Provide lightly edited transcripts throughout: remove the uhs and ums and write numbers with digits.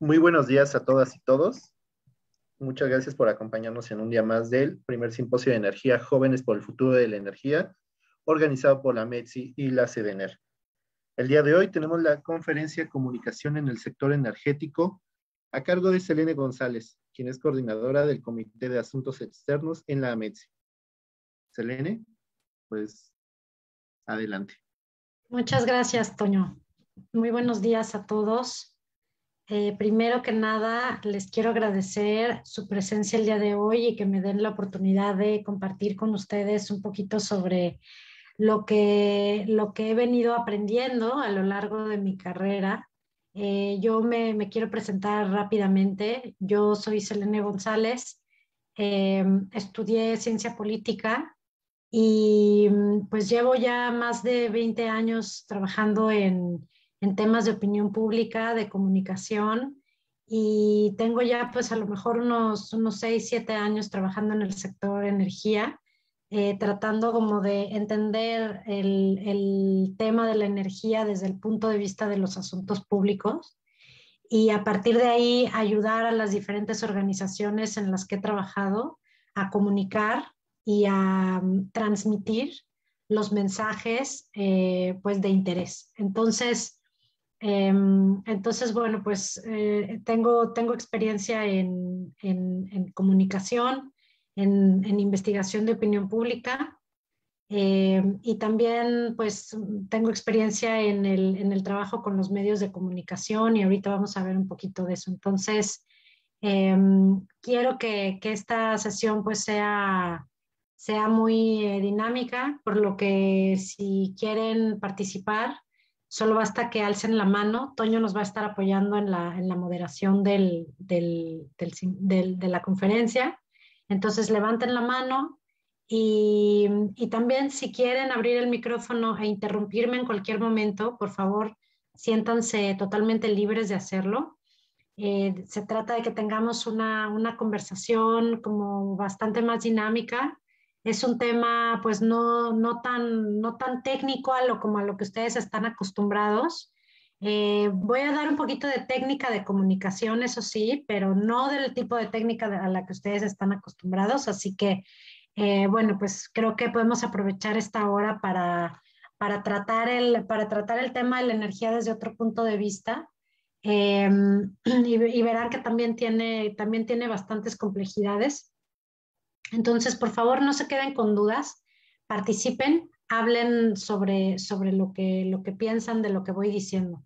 Muy buenos días a todas y todos. Muchas gracias por acompañarnos en un día más del primer simposio de energía Jóvenes por el Futuro de la Energía, organizado por la METSI y la CEDENER. El día de hoy tenemos la conferencia Comunicación en el Sector Energético a cargo de Selene González, quien es coordinadora del Comité de Asuntos Externos en la METSI. Selene, pues adelante. Muchas gracias, Toño. Muy buenos días a todos. Primero que nada, les quiero agradecer su presencia el día de hoy y que me den la oportunidad de compartir con ustedes un poquito sobre lo que he venido aprendiendo a lo largo de mi carrera. Yo me quiero presentar rápidamente. Yo soy Selene González, estudié ciencia política y pues llevo ya más de 20 años trabajando en temas de opinión pública, de comunicación, y tengo ya pues a lo mejor unos 6, 7 años trabajando en el sector energía, tratando como de entender el tema de la energía desde el punto de vista de los asuntos públicos y a partir de ahí ayudar a las diferentes organizaciones en las que he trabajado a comunicar y a transmitir los mensajes pues de interés. Entonces, bueno, pues tengo experiencia en comunicación, en investigación de opinión pública, y también pues tengo experiencia en el trabajo con los medios de comunicación y ahorita vamos a ver un poquito de eso. Entonces, quiero que esta sesión pues sea muy dinámica, por lo que si quieren participar, solo basta que alcen la mano. Toño nos va a estar apoyando en la moderación de la conferencia. Entonces levanten la mano y también si quieren abrir el micrófono e interrumpirme en cualquier momento, por favor, siéntanse totalmente libres de hacerlo. Se trata de que tengamos una conversación como bastante más dinámica. Es un tema pues no tan técnico como a lo que ustedes están acostumbrados. Voy a dar un poquito de técnica de comunicación, eso sí, pero no del tipo de técnica a la que ustedes están acostumbrados. Así que, bueno, pues creo que podemos aprovechar esta hora para tratar el tema de la energía desde otro punto de vista. Y verán que también tiene bastantes complejidades. Entonces, por favor, no se queden con dudas, participen, hablen sobre lo que piensan de lo que voy diciendo.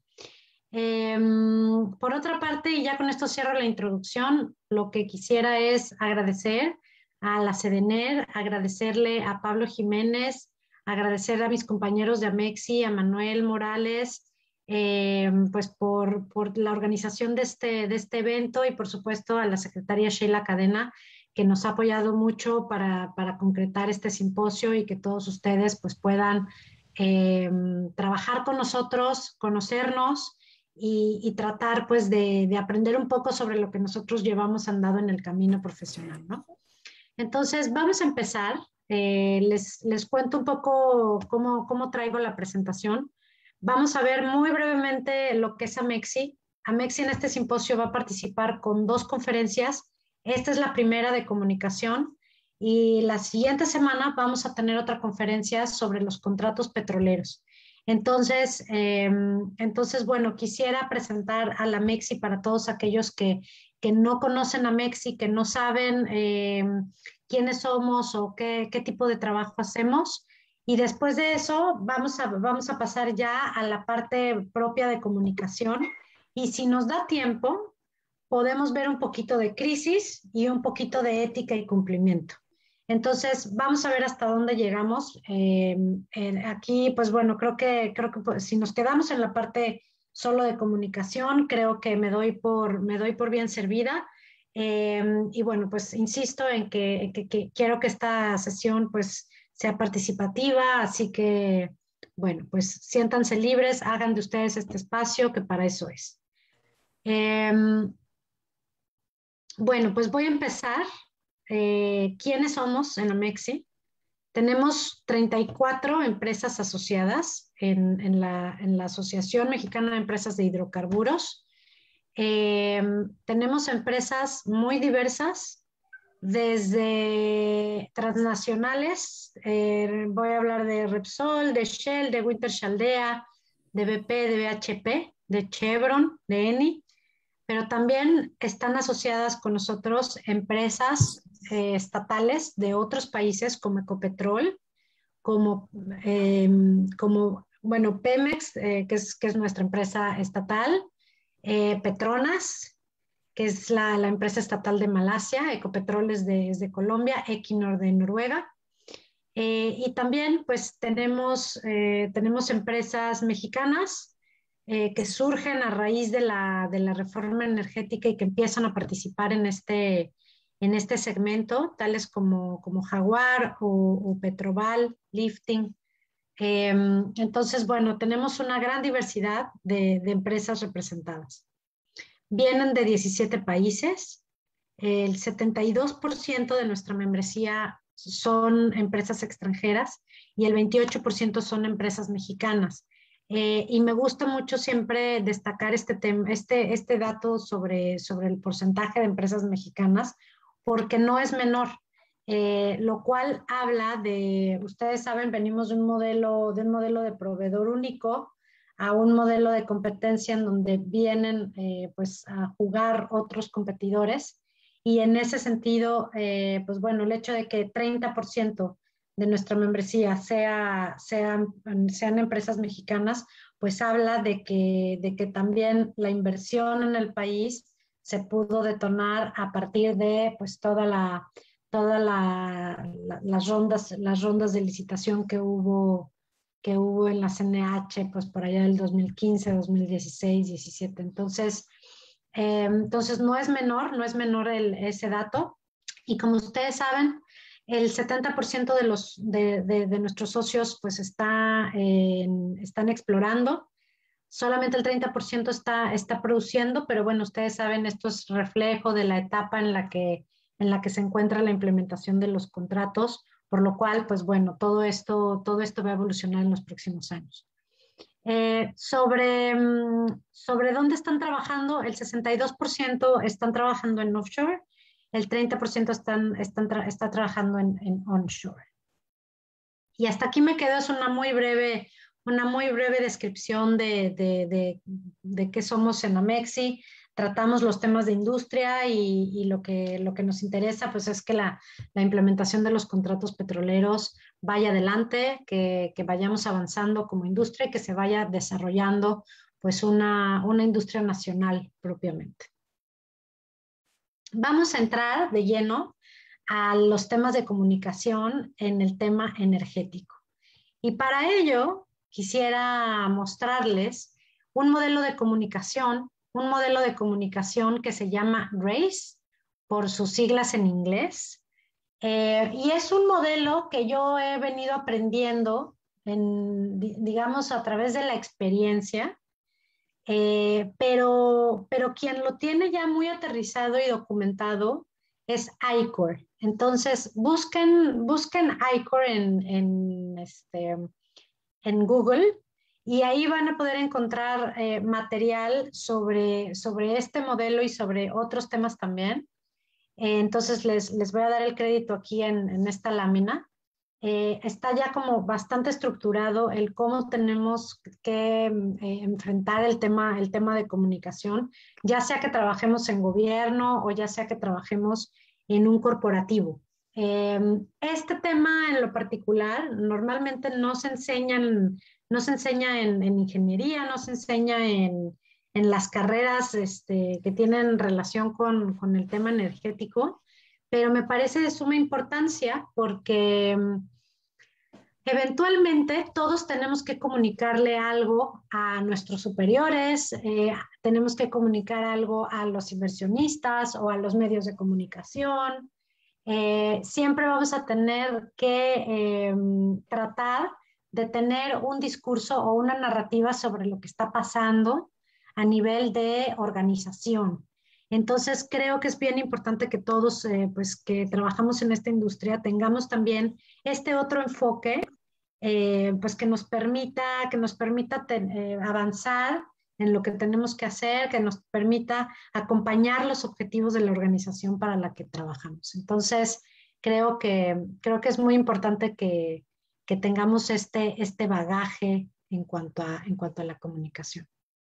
Por otra parte, y ya con esto cierro la introducción, lo que quisiera es agradecer a la CEDENER, agradecerle a Pablo Jiménez, agradecer a mis compañeros de Amexi, a Manuel Morales, pues por la organización de este evento y por supuesto a la secretaria Sheila Cadena, que nos ha apoyado mucho para concretar este simposio y que todos ustedes pues puedan trabajar con nosotros, conocernos y tratar pues de aprender un poco sobre lo que nosotros llevamos andado en el camino profesional, ¿no? Entonces vamos a empezar. Les cuento un poco cómo traigo la presentación. Vamos a ver muy brevemente lo que es Amexi. Amexi en este simposio va a participar con 2 conferencias. Esta es la primera de comunicación y la siguiente semana vamos a tener otra conferencia sobre los contratos petroleros. Entonces, bueno, quisiera presentar a la Amexi para todos aquellos que no conocen a Amexi, que no saben quiénes somos o qué tipo de trabajo hacemos. Y después de eso vamos a pasar ya a la parte propia de comunicación. Y si nos da tiempo, podemos ver un poquito de crisis y un poquito de ética y cumplimiento. Entonces, vamos a ver hasta dónde llegamos. Aquí, pues bueno, creo que pues, si nos quedamos en la parte solo de comunicación, creo que me doy por bien servida. Y bueno, pues insisto en que quiero que esta sesión pues sea participativa, así que bueno, pues siéntanse libres, hagan de ustedes este espacio, que para eso es. Bueno, pues voy a empezar. ¿Quiénes somos en Amexi? Tenemos 34 empresas asociadas en la Asociación Mexicana de Empresas de Hidrocarburos. Tenemos empresas muy diversas, desde transnacionales, voy a hablar de Repsol, de Shell, de Wintershall Dea, de BP, de BHP, de Chevron, de Eni, pero también están asociadas con nosotros empresas estatales de otros países como Ecopetrol, como, bueno, Pemex, que es nuestra empresa estatal, Petronas, que es la empresa estatal de Malasia, Ecopetrol es de Colombia, Equinor de Noruega. Y también pues tenemos empresas mexicanas que surgen a raíz de la reforma energética y que empiezan a participar en este segmento, tales como Jaguar o Petroval, Lifting. Entonces, bueno, tenemos una gran diversidad de empresas representadas. Vienen de 17 países. El 72% de nuestra membresía son empresas extranjeras y el 28% son empresas mexicanas. Y me gusta mucho siempre destacar este dato sobre el porcentaje de empresas mexicanas, porque no es menor, lo cual habla de, ustedes saben, venimos de un modelo de proveedor único a un modelo de competencia en donde vienen pues a jugar otros competidores, y en ese sentido, pues bueno, el hecho de que 30% de nuestra membresía sean empresas mexicanas, pues habla de que también la inversión en el país se pudo detonar a partir de pues las rondas de licitación que hubo en la CNH, pues por allá del 2015, 2016, 17. Entonces no es menor ese dato. Y como ustedes saben, el 70% de nuestros socios pues están explorando. Solamente el 30% está produciendo, pero bueno, ustedes saben, esto es reflejo de la etapa en la que se encuentra la implementación de los contratos, por lo cual, pues bueno, todo esto va a evolucionar en los próximos años. Sobre dónde están trabajando, el 62% están trabajando en offshore, el 30% está trabajando en onshore. Y hasta aquí me quedo, es una muy breve descripción de qué somos en Amexi. Tratamos los temas de industria y lo que nos interesa pues es que la implementación de los contratos petroleros vaya adelante, que vayamos avanzando como industria y que se vaya desarrollando pues una industria nacional propiamente. Vamos a entrar de lleno a los temas de comunicación en el tema energético. Y para ello quisiera mostrarles un modelo de comunicación que se llama RACE, por sus siglas en inglés. Y es un modelo que yo he venido aprendiendo, digamos, a través de la experiencia, pero quien lo tiene ya muy aterrizado y documentado es I-Core. Entonces, busquen I-Core en Google, y ahí van a poder encontrar material sobre este modelo y sobre otros temas también. Entonces, les voy a dar el crédito aquí en esta lámina. Está ya como bastante estructurado el cómo tenemos que enfrentar el tema de comunicación, ya sea que trabajemos en gobierno o ya sea que trabajemos en un corporativo. Este tema en lo particular normalmente no se enseña en ingeniería, no se enseña en las carreras que tienen relación con el tema energético, pero me parece de suma importancia porque eventualmente todos tenemos que comunicarle algo a nuestros superiores, tenemos que comunicar algo a los inversionistas o a los medios de comunicación. Siempre vamos a tener que tratar de tener un discurso o una narrativa sobre lo que está pasando a nivel de organización. Entonces, creo que es bien importante que todos, pues, que trabajamos en esta industria, tengamos también este otro enfoque, pues, que nos permita avanzar en lo que tenemos que hacer, que nos permita acompañar los objetivos de la organización para la que trabajamos. Entonces, creo que es muy importante que tengamos este bagaje en cuanto a la comunicación.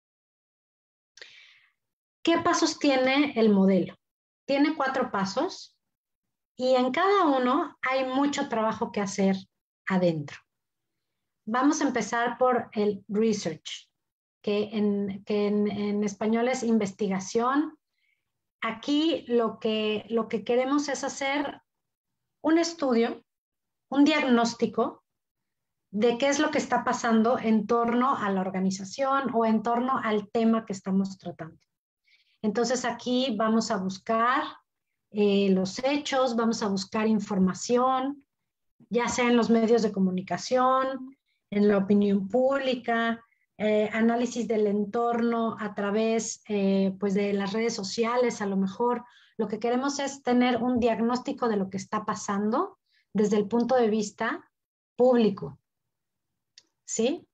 ¿Qué pasos tiene el modelo? Tiene 4 pasos y en cada uno hay mucho trabajo que hacer adentro. Vamos a empezar por el research, que en español es investigación. Aquí lo que queremos es hacer un estudio, un diagnóstico de qué es lo que está pasando en torno a la organización o en torno al tema que estamos tratando. Entonces aquí vamos a buscar los hechos, vamos a buscar información, ya sea en los medios de comunicación, en la opinión pública, análisis del entorno a través pues de las redes sociales. A lo mejor lo que queremos es tener un diagnóstico de lo que está pasando desde el punto de vista público, ¿sí?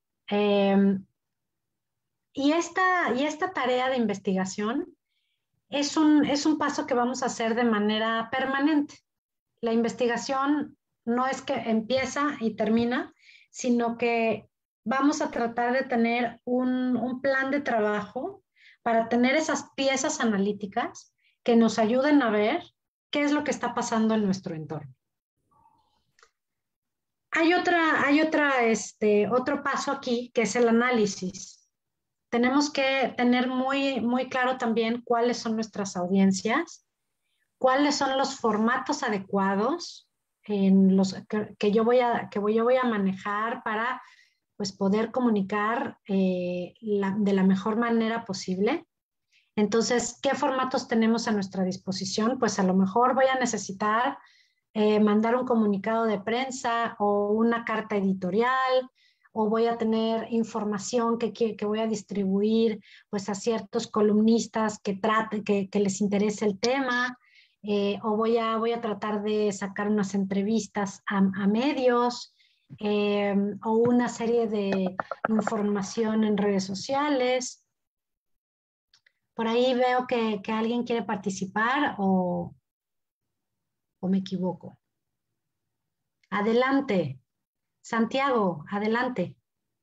Y esta tarea de investigación es un paso que vamos a hacer de manera permanente. La investigación no es que empieza y termina, sino que vamos a tratar de tener un plan de trabajo para tener esas piezas analíticas que nos ayuden a ver qué es lo que está pasando en nuestro entorno. Hay otro paso aquí, que es el análisis. Tenemos que tener muy, muy claro también cuáles son nuestras audiencias, cuáles son los formatos adecuados en los que yo voy a manejar para pues, poder comunicar de la mejor manera posible. Entonces, ¿qué formatos tenemos a nuestra disposición? Pues a lo mejor voy a necesitar mandar un comunicado de prensa o una carta editorial, o voy a tener información que voy a distribuir pues, a ciertos columnistas que les interese el tema. O voy a tratar de sacar unas entrevistas a medios o una serie de información en redes sociales. Por ahí veo que alguien quiere participar o me equivoco. Adelante. Santiago, adelante.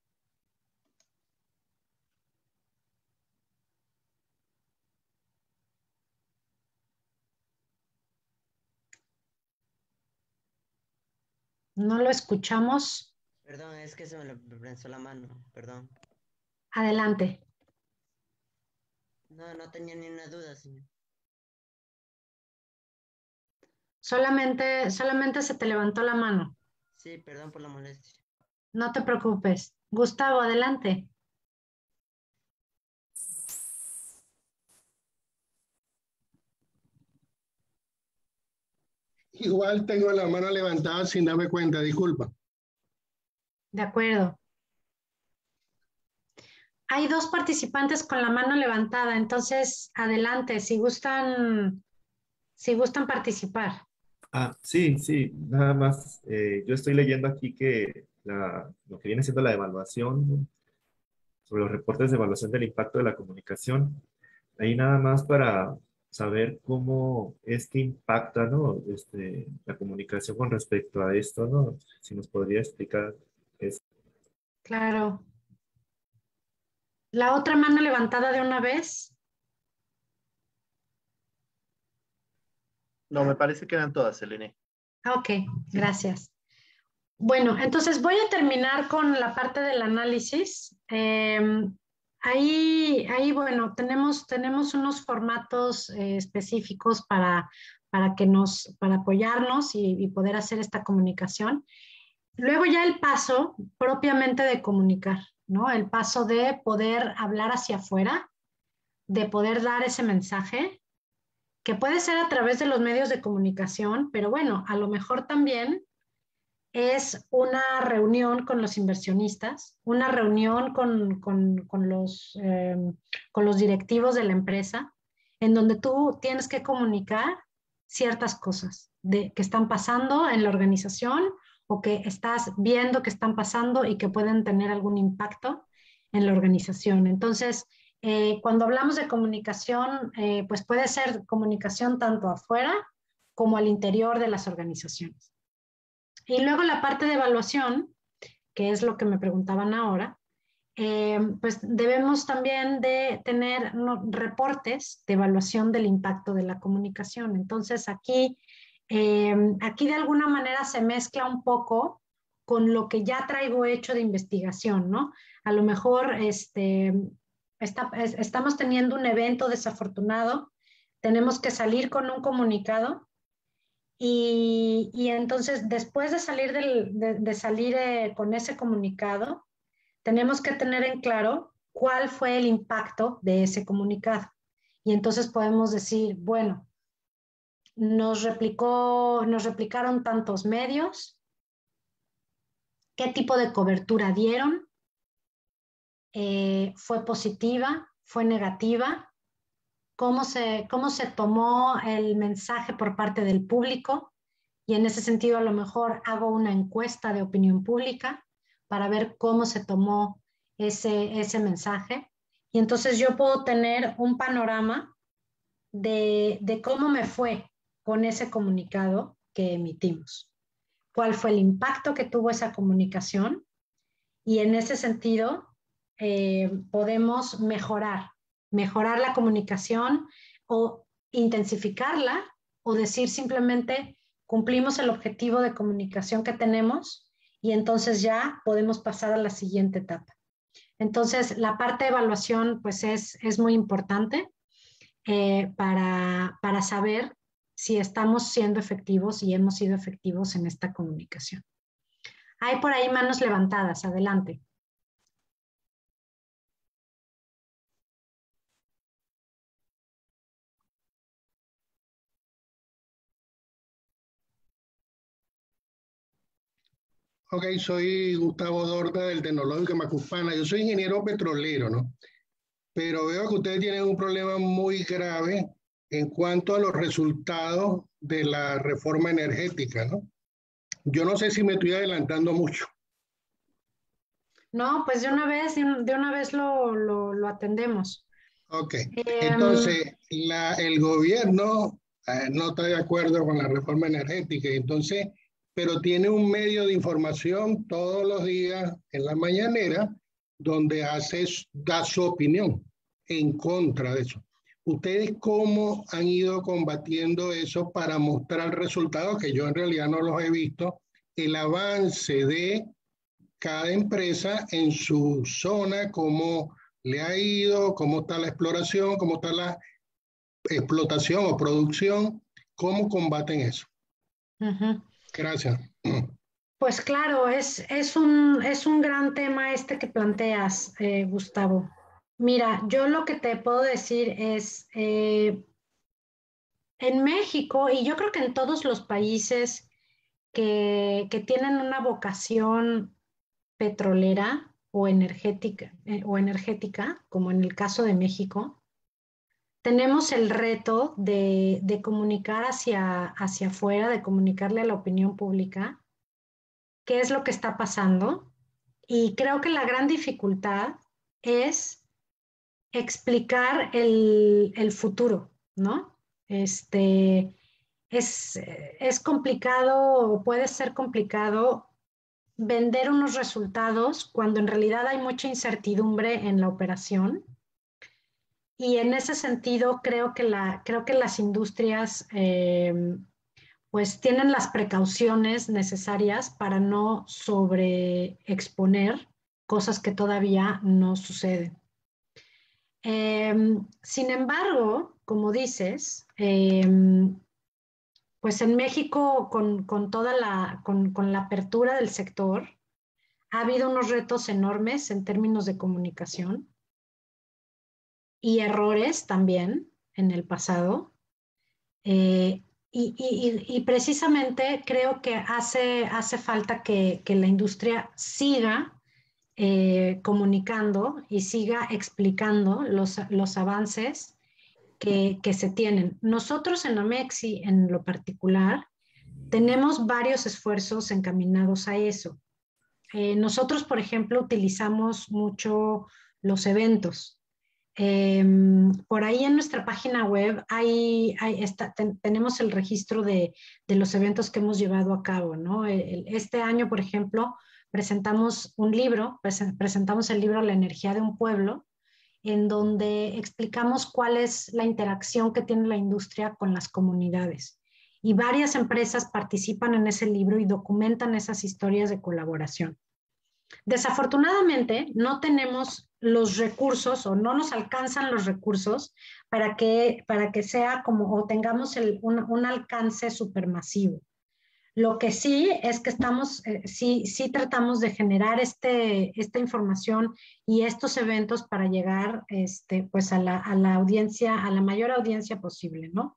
No lo escuchamos. Perdón, es que se me prensó la mano, perdón. Adelante. No tenía ni una duda, señor. Solamente se te levantó la mano. Sí, perdón por la molestia. No te preocupes. Gustavo, adelante. Igual tengo la mano levantada sin darme cuenta, disculpa. De acuerdo. Hay 2 participantes con la mano levantada, entonces adelante, si gustan participar. Sí, nada más. Yo estoy leyendo aquí que lo que viene siendo la evaluación, ¿no? Sobre los reportes de evaluación del impacto de la comunicación. Ahí nada más para saber cómo es que impacta, ¿no? La comunicación con respecto a esto, ¿no? Si nos podría explicar eso. Claro. La otra mano levantada de una vez. No, me parece que eran todas, Selene. Ok, gracias. Bueno, entonces voy a terminar con la parte del análisis. Bueno, tenemos unos formatos específicos para apoyarnos y poder hacer esta comunicación. Luego ya el paso propiamente de comunicar, ¿no? El paso de poder hablar hacia afuera, de poder dar ese mensaje, que puede ser a través de los medios de comunicación, pero bueno, a lo mejor también es una reunión con los inversionistas, una reunión con los directivos de la empresa, en donde tú tienes que comunicar ciertas cosas que están pasando en la organización o que estás viendo que están pasando y que pueden tener algún impacto en la organización. Entonces, Cuando hablamos de comunicación, pues puede ser comunicación tanto afuera como al interior de las organizaciones. Y luego la parte de evaluación, que es lo que me preguntaban ahora, pues debemos también de tener reportes de evaluación del impacto de la comunicación. Entonces aquí de alguna manera se mezcla un poco con lo que ya traigo hecho de investigación, ¿no? A lo mejor estamos teniendo un evento desafortunado, tenemos que salir con un comunicado y entonces después de salir, con ese comunicado, tenemos que tener en claro cuál fue el impacto de ese comunicado. Y entonces podemos decir, bueno, nos replicaron tantos medios, qué tipo de cobertura dieron, fue positiva, fue negativa, cómo se tomó el mensaje por parte del público, y en ese sentido a lo mejor hago una encuesta de opinión pública para ver cómo se tomó ese mensaje, y entonces yo puedo tener un panorama de cómo me fue con ese comunicado que emitimos, cuál fue el impacto que tuvo esa comunicación, y en ese sentido podemos mejorar la comunicación o intensificarla, o decir simplemente cumplimos el objetivo de comunicación que tenemos y entonces ya podemos pasar a la siguiente etapa. Entonces la parte de evaluación pues es muy importante para saber si estamos siendo efectivos y hemos sido efectivos en esta comunicación. Hay por ahí manos levantadas, adelante. Ok, soy Gustavo Dorta del Tecnológico de Macuspana. Yo soy ingeniero petrolero, ¿no? Pero veo que ustedes tienen un problema muy grave en cuanto a los resultados de la reforma energética, ¿no? Yo no sé si me estoy adelantando mucho. No, pues de una vez lo atendemos. Ok, entonces el gobierno no está de acuerdo con la reforma energética, entonces, pero tiene un medio de información todos los días en la mañanera donde da su opinión en contra de eso. ¿Ustedes cómo han ido combatiendo eso para mostrar resultados que yo en realidad no los he visto? El avance de cada empresa en su zona, cómo le ha ido, cómo está la exploración, cómo está la explotación o producción, cómo combaten eso. Gracias. Pues claro, es un gran tema este que planteas, Gustavo. Mira, yo lo que te puedo decir es, en México, y yo creo que en todos los países que tienen una vocación petrolera o energética, como en el caso de México, tenemos el reto de comunicar hacia afuera, de comunicarle a la opinión pública qué es lo que está pasando. Y creo que la gran dificultad es explicar el futuro, ¿no? Es complicado, o puede ser complicado vender unos resultados cuando en realidad hay mucha incertidumbre en la operación. Y en ese sentido creo que las industrias pues tienen las precauciones necesarias para no sobreexponer cosas que todavía no suceden. Sin embargo, como dices, pues en México con la apertura del sector ha habido unos retos enormes en términos de comunicación y errores también en el pasado. Y precisamente creo que hace falta que la industria siga comunicando y siga explicando los avances que se tienen. Nosotros en Amexi, en lo particular, tenemos varios esfuerzos encaminados a eso. Nosotros, por ejemplo, utilizamos mucho los eventos. Por ahí en nuestra página web tenemos el registro de los eventos que hemos llevado a cabo, ¿no? Este año, por ejemplo, presentamos un libro, presentamos el libro La energía de un pueblo, en donde explicamos cuál es la interacción que tiene la industria con las comunidades. Y varias empresas participan en ese libro y documentan esas historias de colaboración. Desafortunadamente, no tenemos los recursos o no nos alcanzan los recursos para que sea como o tengamos un alcance supermasivo. Lo que sí es que sí tratamos de generar esta información y estos eventos para llegar pues a la audiencia, a la mayor audiencia posible, ¿no?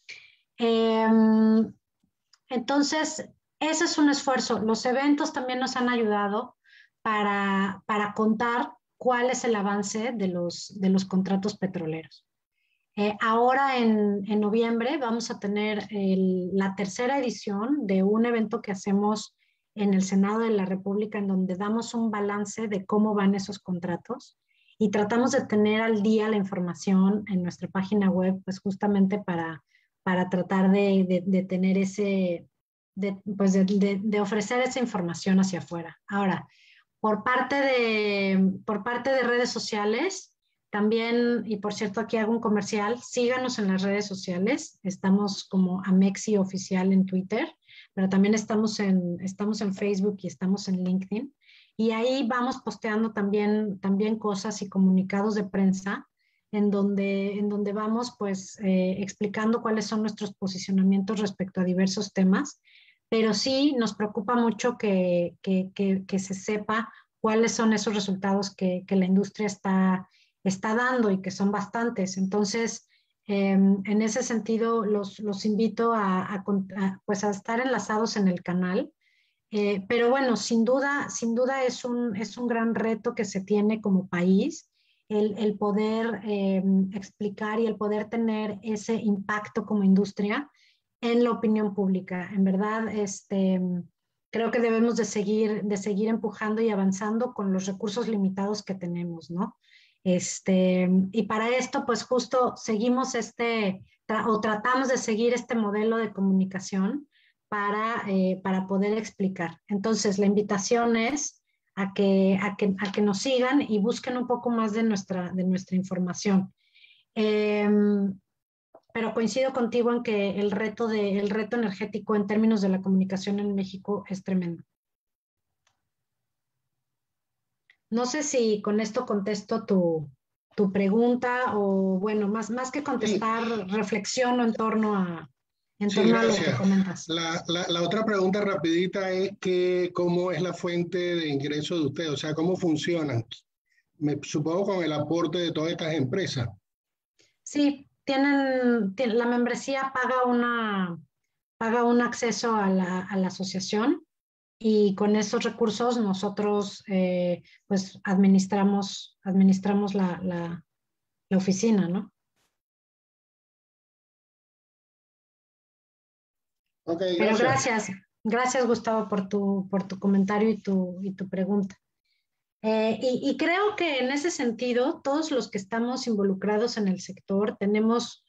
Entonces, ese es un esfuerzo. Los eventos también nos han ayudado para contar cuál es el avance de los contratos petroleros. Ahora en noviembre vamos a tener la tercera edición de un evento que hacemos en el Senado de la República, en donde damos un balance de cómo van esos contratos y tratamos de tener al día la información en nuestra página web, pues justamente para tratar de tener de ofrecer esa información hacia afuera. Ahora, por parte de redes sociales, también, y por cierto, aquí hago un comercial, síganos en las redes sociales, estamos como Amexi Oficial en Twitter, pero también estamos en Facebook y estamos en LinkedIn, y ahí vamos posteando también cosas y comunicados de prensa, en donde vamos pues explicando cuáles son nuestros posicionamientos respecto a diversos temas, pero sí nos preocupa mucho que se sepa cuáles son esos resultados que la industria está dando y que son bastantes. Entonces, en ese sentido, los invito pues a estar enlazados en el canal. Pero bueno, sin duda es un gran reto que se tiene como país, el poder explicar y el poder tener ese impacto como industria en la opinión pública. En verdad, creo que debemos de seguir empujando y avanzando con los recursos limitados que tenemos, ¿no? Y para esto, pues justo seguimos tratamos de seguir este modelo de comunicación para poder explicar. Entonces, la invitación es a que nos sigan y busquen un poco más de nuestra información. Pero coincido contigo en que el reto energético en términos de la comunicación en México es tremendo. No sé si con esto contesto tu pregunta o, bueno, más que contestar, sí, reflexiono en torno a lo que comentas. La otra pregunta rapidita es ¿cómo es la fuente de ingreso de ustedes? O sea, ¿cómo funcionan? Supongo con el aporte de todas estas empresas. Sí, la membresía paga un acceso a la asociación, y con esos recursos nosotros pues administramos la oficina, ¿no? Okay, pero gracias. Gracias Gustavo por tu comentario y tu pregunta. Y creo que en ese sentido, todos los que estamos involucrados en el sector tenemos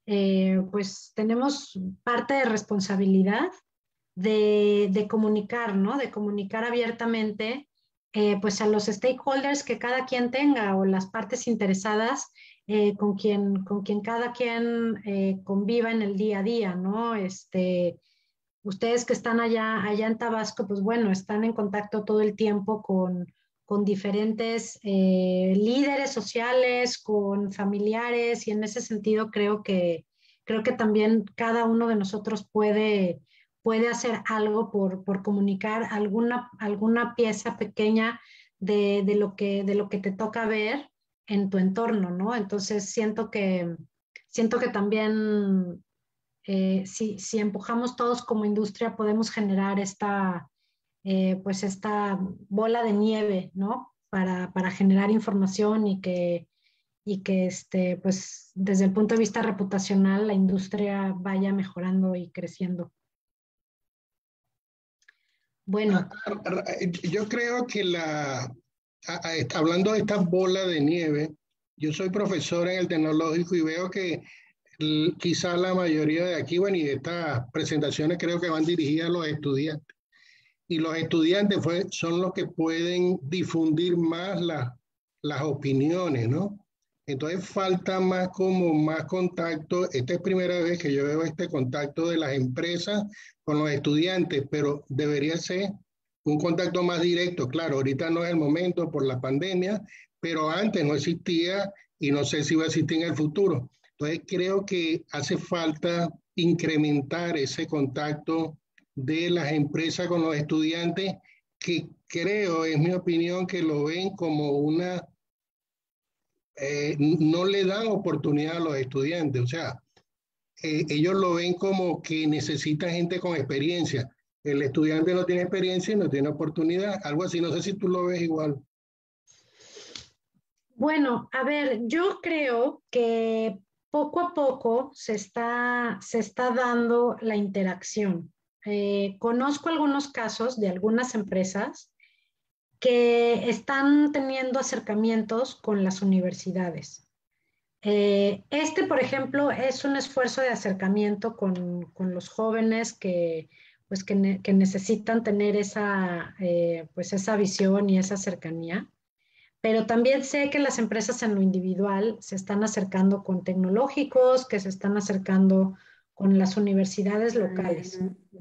parte de responsabilidad de comunicar, ¿no? De comunicar abiertamente pues a los stakeholders que cada quien tenga, o las partes interesadas con quien cada quien conviva en el día a día, ¿no? Ustedes que están allá en Tabasco, pues bueno, están en contacto todo el tiempo con diferentes líderes sociales, con familiares, y en ese sentido creo que también cada uno de nosotros puede hacer algo por comunicar alguna pieza pequeña de lo que te toca ver en tu entorno, ¿no? Entonces siento que también si empujamos todos como industria, podemos generar esta bola de nieve, ¿no? Para generar información y que pues desde el punto de vista reputacional la industria vaya mejorando y creciendo. Bueno. Yo creo que hablando de esta bola de nieve, Yo soy profesor en el tecnológico y veo que quizás la mayoría de aquí, bueno, y de estas presentaciones creo que van dirigidas a los estudiantes. Y los estudiantes son los que pueden difundir más las opiniones, ¿no? Entonces falta más contacto. Esta es primera vez que yo veo este contacto de las empresas con los estudiantes, pero debería ser un contacto más directo. Claro, ahorita no es el momento por la pandemia, pero antes no existía y no sé si va a existir en el futuro. Entonces creo que hace falta incrementar ese contacto de las empresas con los estudiantes, que creo, es mi opinión, que lo ven como no le dan oportunidad a los estudiantes. O sea, ellos lo ven como que necesita gente con experiencia. El estudiante no tiene experiencia y no tiene oportunidad, algo así. No sé si tú lo ves igual. Bueno, a ver, yo creo que poco a poco se está dando la interacción. Conozco algunos casos de algunas empresas que están teniendo acercamientos con las universidades. Por ejemplo, es un esfuerzo de acercamiento con los jóvenes que necesitan tener esa visión y esa cercanía. Pero también sé que las empresas en lo individual se están acercando con tecnológicos, que se están acercando con las universidades locales.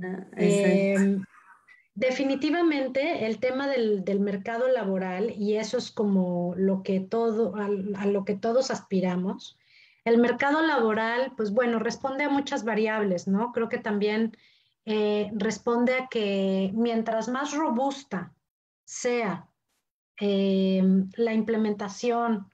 Definitivamente el tema del mercado laboral, y eso es como a lo que todos aspiramos. El mercado laboral, pues bueno, responde a muchas variables, ¿no? Creo que también responde a que mientras más robusta sea la implementación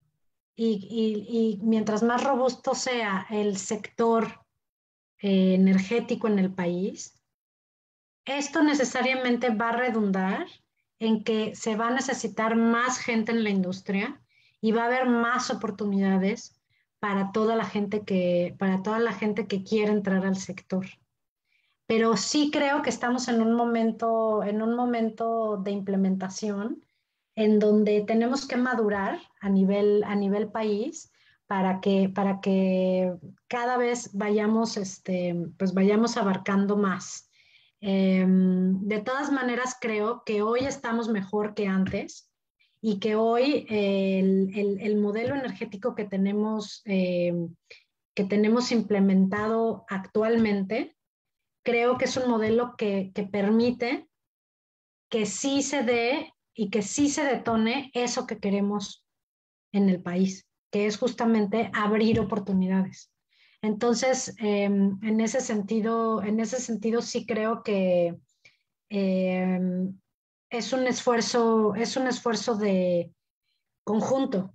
y mientras más robusto sea el sector energético en el país, esto necesariamente va a redundar en que se va a necesitar más gente en la industria y va a haber más oportunidades para toda la gente que quiere entrar al sector. Pero sí creo que estamos en un momento de implementación en donde tenemos que madurar a nivel país para que cada vez vayamos abarcando más. De todas maneras, creo que hoy estamos mejor que antes y que hoy el modelo energético que tenemos implementado actualmente, creo que es un modelo que permite que sí se dé y que sí se detone eso que queremos en el país, que es justamente abrir oportunidades. Entonces, en ese sentido sí creo que es un esfuerzo de conjunto,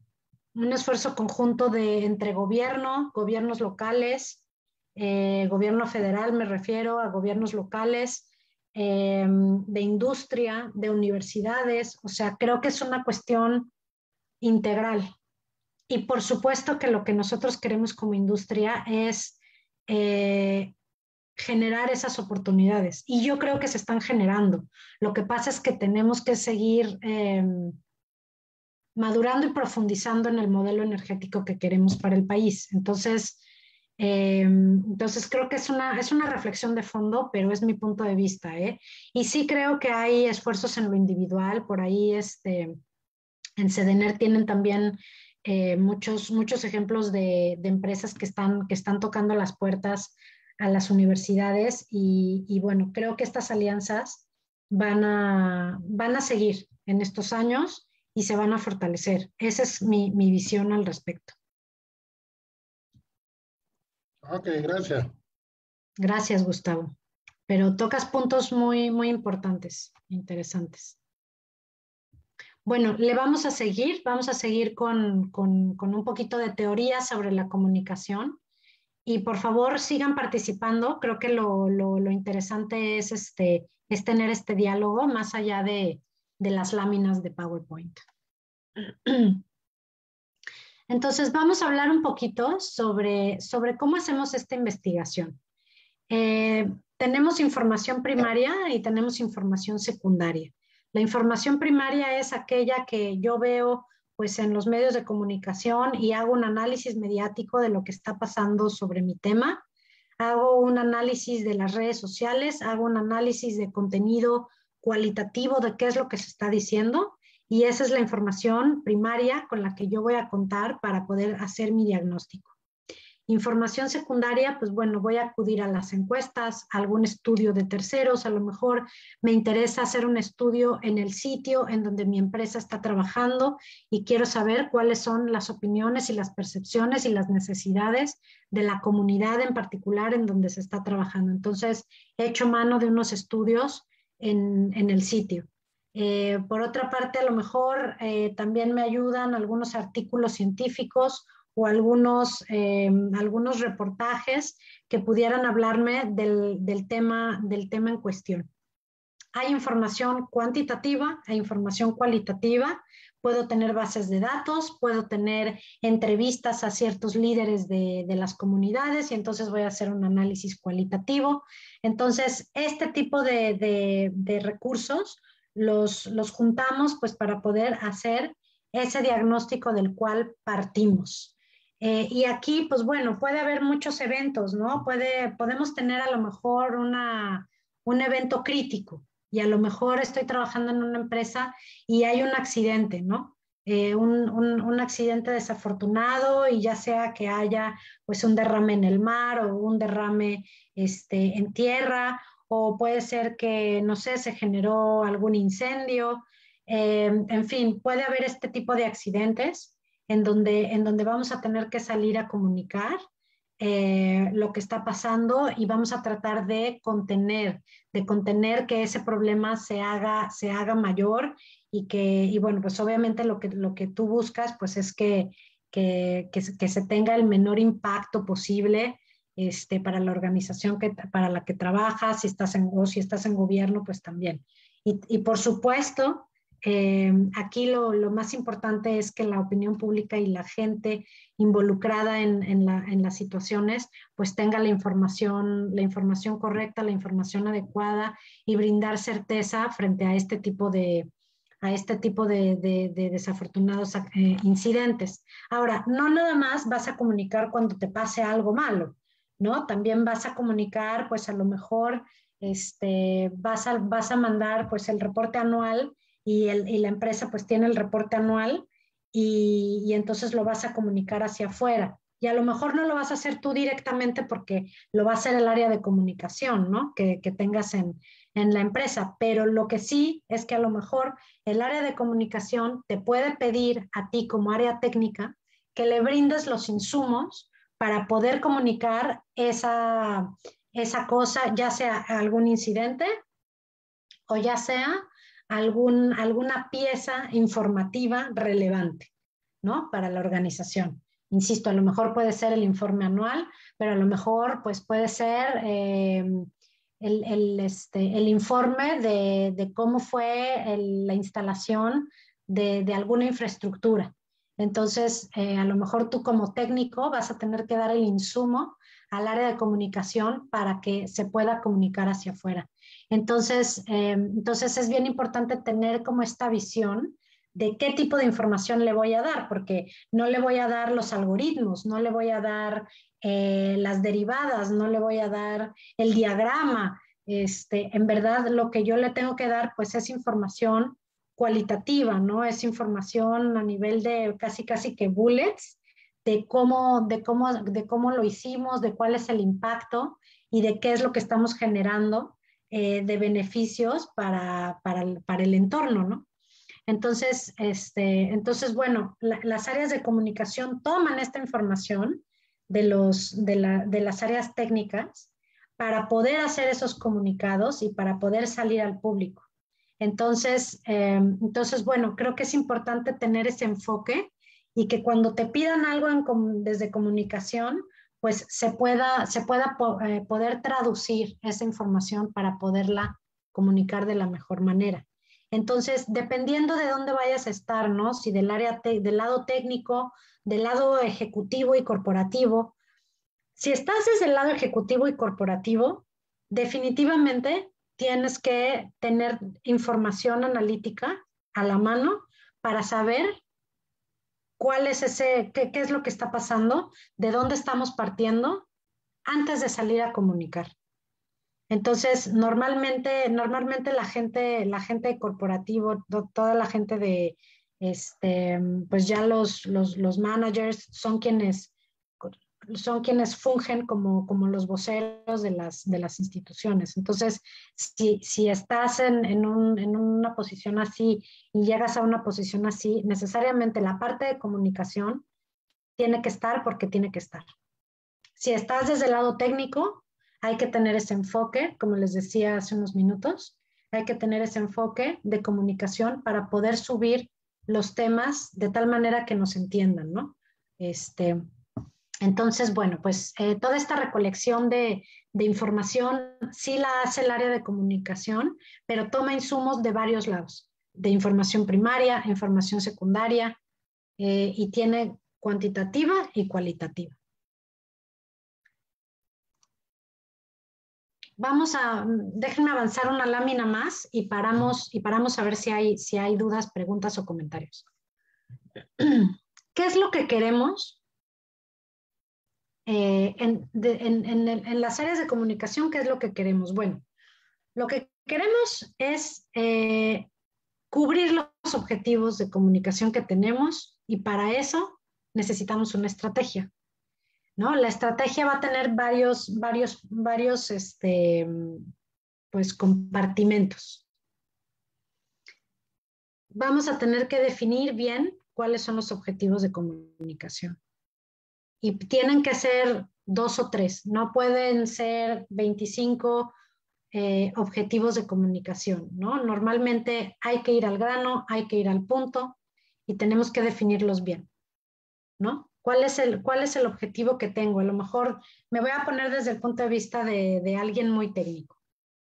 entre gobiernos locales, gobierno federal, me refiero a gobiernos locales, de industria, de universidades. O sea, creo que es una cuestión integral. Y por supuesto que lo que nosotros queremos como industria es generar esas oportunidades. Y yo creo que se están generando. Lo que pasa es que tenemos que seguir madurando y profundizando en el modelo energético que queremos para el país. Entonces creo que es una reflexión de fondo, pero es mi punto de vista, ¿eh? Y sí creo que hay esfuerzos en lo individual. Por ahí en Sedener tienen también muchos ejemplos de empresas que están tocando las puertas a las universidades y bueno, creo que estas alianzas van a seguir en estos años y se van a fortalecer. Esa es mi visión al respecto. Ok, gracias. Gracias, Gustavo. Pero tocas puntos muy, muy importantes, interesantes. Bueno, vamos a seguir con un poquito de teoría sobre la comunicación y por favor sigan participando. Creo que lo interesante es tener este diálogo más allá de las láminas de PowerPoint. Entonces vamos a hablar un poquito sobre cómo hacemos esta investigación. Tenemos información primaria y tenemos información secundaria. La información primaria es aquella que yo veo pues en los medios de comunicación y hago un análisis mediático de lo que está pasando sobre mi tema. Hago un análisis de las redes sociales, hago un análisis de contenido cualitativo de qué es lo que se está diciendo, y esa es la información primaria con la que yo voy a contar para poder hacer mi diagnóstico. Información secundaria, pues bueno, voy a acudir a las encuestas, a algún estudio de terceros, a lo mejor me interesa hacer un estudio en el sitio en donde mi empresa está trabajando y quiero saber cuáles son las opiniones y las percepciones y las necesidades de la comunidad en particular en donde se está trabajando. Entonces, he hecho mano de unos estudios en el sitio. Por otra parte, a lo mejor también me ayudan algunos artículos científicos o algunos reportajes que pudieran hablarme del tema en cuestión. Hay información cuantitativa, hay información cualitativa, puedo tener bases de datos, puedo tener entrevistas a ciertos líderes de las comunidades y entonces voy a hacer un análisis cualitativo. Entonces, este tipo de recursos los juntamos pues para poder hacer ese diagnóstico del cual partimos. Y aquí, pues bueno, puede haber muchos eventos, ¿no? Podemos tener a lo mejor un evento crítico y a lo mejor estoy trabajando en una empresa y hay un accidente, ¿no? Un accidente desafortunado y ya sea que haya pues un derrame en el mar o un derrame en tierra, o puede ser que, no sé, se generó algún incendio. En fin, puede haber este tipo de accidentes en donde vamos a tener que salir a comunicar lo que está pasando y vamos a tratar de contener que ese problema se haga mayor y bueno, pues obviamente lo que tú buscas pues es que se tenga el menor impacto posible para la organización para la que trabajas, si estás en gobierno, pues también. Y por supuesto, aquí lo más importante es que la opinión pública y la gente involucrada en las situaciones pues tenga la información correcta, la información adecuada y brindar certeza frente a este tipo de desafortunados incidentes. Ahora, no nada más vas a comunicar cuando te pase algo malo, ¿no? También vas a comunicar, pues a lo mejor vas a mandar pues el reporte anual y la empresa pues tiene el reporte anual y entonces lo vas a comunicar hacia afuera. Y a lo mejor no lo vas a hacer tú directamente porque lo va a hacer el área de comunicación, ¿no? Que tengas en la empresa, pero lo que sí es que a lo mejor el área de comunicación te puede pedir a ti como área técnica que le brindes los insumos para poder comunicar esa cosa, ya sea algún incidente o ya sea alguna pieza informativa relevante, ¿no? Para la organización. Insisto, a lo mejor puede ser el informe anual, pero a lo mejor pues puede ser el informe de cómo fue la instalación de alguna infraestructura. Entonces, a lo mejor tú como técnico vas a tener que dar el insumo al área de comunicación para que se pueda comunicar hacia afuera. Entonces es bien importante tener como esta visión de qué tipo de información le voy a dar, porque no le voy a dar los algoritmos, no le voy a dar las derivadas, no le voy a dar el diagrama. En verdad, lo que yo le tengo que dar pues es información cualitativa, ¿no? Es información a nivel de casi que bullets, de cómo lo hicimos, de cuál es el impacto y de qué es lo que estamos generando de beneficios para el entorno, ¿no? Entonces, bueno, las áreas de comunicación toman esta información de las áreas técnicas para poder hacer esos comunicados y para poder salir al público. Entonces, bueno, creo que es importante tener ese enfoque y que cuando te pidan algo desde comunicación, pues se pueda poder traducir esa información para poderla comunicar de la mejor manera. Entonces, dependiendo de dónde vayas a estar, ¿no? Si del lado técnico, del lado ejecutivo y corporativo. Si estás desde el lado ejecutivo y corporativo, definitivamente tienes que tener información analítica a la mano para saber cuál es qué es lo que está pasando, de dónde estamos partiendo antes de salir a comunicar. Entonces, normalmente la gente corporativo, toda la gente de, pues ya los managers son quienes fungen como los voceros de las instituciones. Entonces, si estás en una posición así y llegas a una posición así, necesariamente la parte de comunicación tiene que estar porque tiene que estar. Si estás desde el lado técnico, hay que tener ese enfoque, como les decía hace unos minutos, hay que tener ese enfoque de comunicación para poder subir los temas de tal manera que nos entiendan, ¿no? Entonces, bueno, pues toda esta recolección de información sí la hace el área de comunicación, pero toma insumos de varios lados, de información primaria, información secundaria, y tiene cuantitativa y cualitativa. Déjenme avanzar una lámina más y paramos a ver si hay dudas, preguntas o comentarios. ¿Qué es lo que queremos en las áreas de comunicación? ¿Qué es lo que queremos? Bueno, lo que queremos es cubrir los objetivos de comunicación que tenemos y para eso necesitamos una estrategia, ¿no? La estrategia va a tener varios pues, compartimentos. Vamos a tener que definir bien cuáles son los objetivos de comunicación. Y tienen que ser 2 o 3, no pueden ser 25 objetivos de comunicación, ¿no? Normalmente hay que ir al grano, hay que ir al punto y tenemos que definirlos bien, ¿no? ¿Cuál es el objetivo que tengo? A lo mejor me voy a poner desde el punto de vista de alguien muy técnico.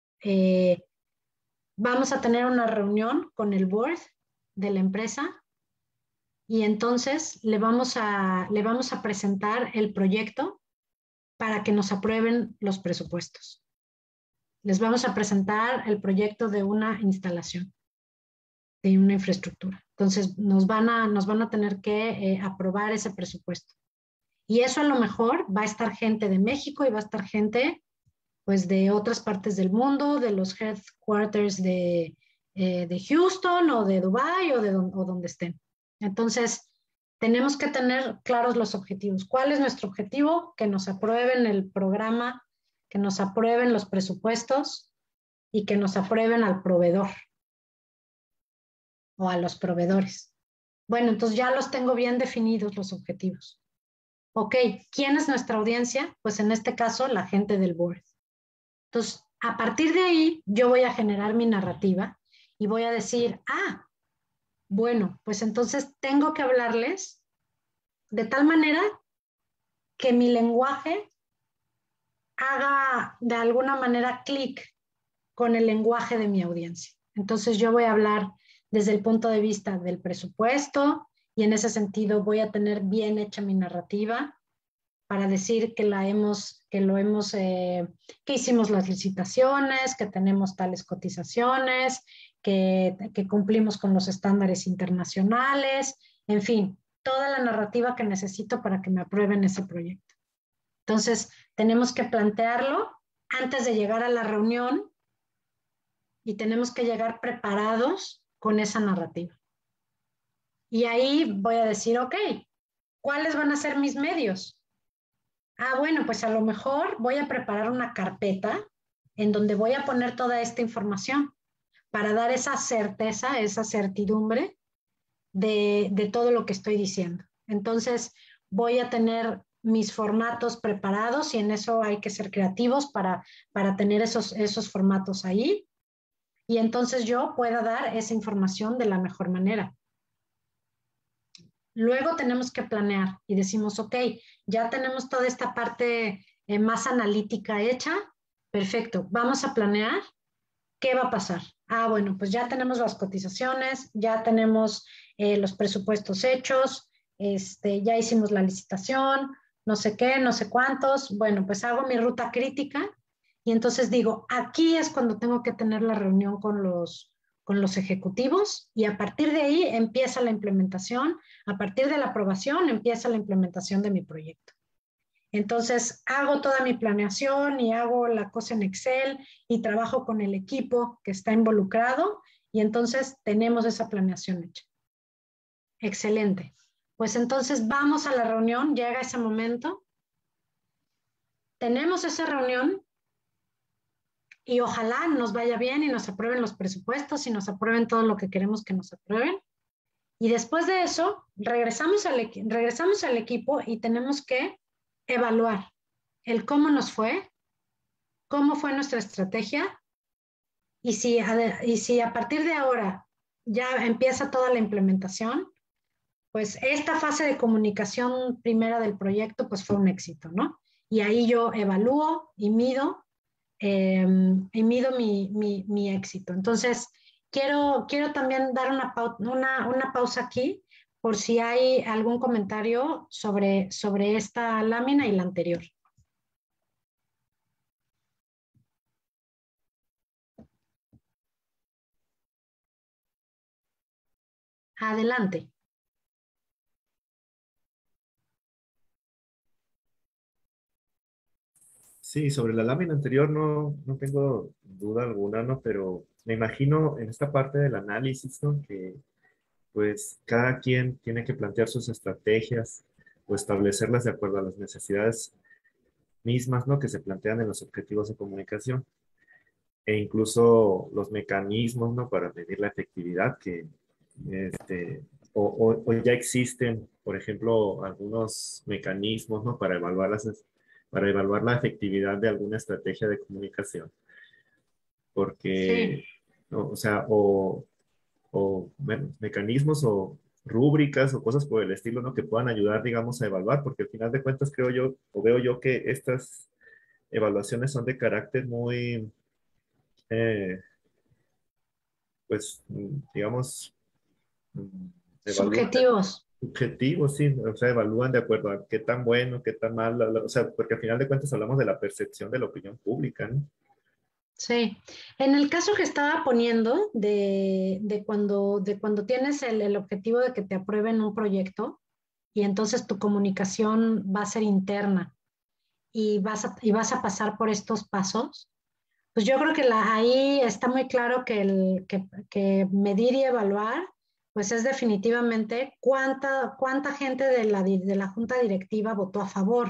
Vamos a tener una reunión con el board de la empresa y entonces le vamos a presentar el proyecto para que nos aprueben los presupuestos. Les vamos a presentar el proyecto de una instalación, de una infraestructura. Entonces nos van a tener que aprobar ese presupuesto. Y eso a lo mejor va a estar gente de México y va a estar gente pues de otras partes del mundo, de los headquarters de Houston o de Dubái o donde estén. Entonces tenemos que tener claros los objetivos. ¿Cuál es nuestro objetivo? Que nos aprueben el programa, que nos aprueben los presupuestos y que nos aprueben al proveedor o a los proveedores. Bueno, entonces ya los tengo bien definidos los objetivos. Ok, ¿quién es nuestra audiencia? Pues en este caso, la gente del board. Entonces, a partir de ahí, yo voy a generar mi narrativa y voy a decir, bueno, pues entonces tengo que hablarles de tal manera que mi lenguaje haga de alguna manera clic con el lenguaje de mi audiencia. Entonces yo voy a hablar desde el punto de vista del presupuesto y en ese sentido voy a tener bien hecha mi narrativa para decir que hicimos las licitaciones, que tenemos tales cotizaciones, que cumplimos con los estándares internacionales, en fin, toda la narrativa que necesito para que me aprueben ese proyecto. Entonces, tenemos que plantearlo antes de llegar a la reunión y tenemos que llegar preparados con esa narrativa. Y ahí voy a decir, ok, ¿cuáles van a ser mis medios? Bueno, pues a lo mejor voy a preparar una carpeta en donde voy a poner toda esta información para dar esa certeza, esa certidumbre de todo lo que estoy diciendo. Entonces, voy a tener mis formatos preparados y en eso hay que ser creativos para tener esos formatos ahí. Y entonces yo pueda dar esa información de la mejor manera. Luego tenemos que planear y decimos, ok, ya tenemos toda esta parte más analítica hecha, perfecto, vamos a planear qué va a pasar. Bueno, pues ya tenemos las cotizaciones, ya tenemos los presupuestos hechos, ya hicimos la licitación, no sé qué, no sé cuántos. Bueno, pues hago mi ruta crítica y entonces digo, aquí es cuando tengo que tener la reunión con los con los ejecutivos y a partir de ahí empieza la implementación, a partir de la aprobación empieza la implementación de mi proyecto. Entonces hago toda mi planeación y hago la cosa en Excel y trabajo con el equipo que está involucrado y entonces tenemos esa planeación hecha. Excelente. Pues entonces vamos a la reunión, llega ese momento, tenemos esa reunión y ojalá nos vaya bien y nos aprueben los presupuestos y nos aprueben todo lo que queremos que nos aprueben. Y después de eso, regresamos al equipo y tenemos que evaluar el cómo nos fue, cómo fue nuestra estrategia y si a partir de ahora ya empieza toda la implementación, pues esta fase de comunicación primera del proyecto pues fue un éxito, ¿no? Y ahí yo evalúo y mido mi éxito. Entonces, quiero también dar una pausa aquí por si hay algún comentario sobre esta lámina y la anterior. Adelante. Sí, sobre la lámina anterior no tengo duda alguna, ¿no? Pero me imagino en esta parte del análisis, ¿no? Que pues cada quien tiene que plantear sus estrategias o establecerlas de acuerdo a las necesidades mismas, ¿no? Que se plantean en los objetivos de comunicación e incluso los mecanismos, ¿no? Para medir la efectividad que, o ya existen, por ejemplo, algunos mecanismos, ¿no? Para evaluar la efectividad de alguna estrategia de comunicación. Porque, Sí. ¿no? O sea, mecanismos o rúbricas o cosas por el estilo, ¿no? Que puedan ayudar, digamos, a evaluar, porque al final de cuentas creo yo, o veo yo que estas evaluaciones son de carácter muy, pues, digamos, evalúan Subjetivos. subjetivos, sí, o sea, evalúan de acuerdo a qué tan bueno, qué tan mal, o sea, porque al final de cuentas hablamos de la percepción de la opinión pública, ¿no? Sí, en el caso que estaba poniendo de cuando tienes el objetivo de que te aprueben un proyecto y entonces tu comunicación va a ser interna y vas a pasar por estos pasos, pues yo creo que ahí está muy claro que medir y evaluar, pues es definitivamente cuánta gente de la junta directiva votó a favor.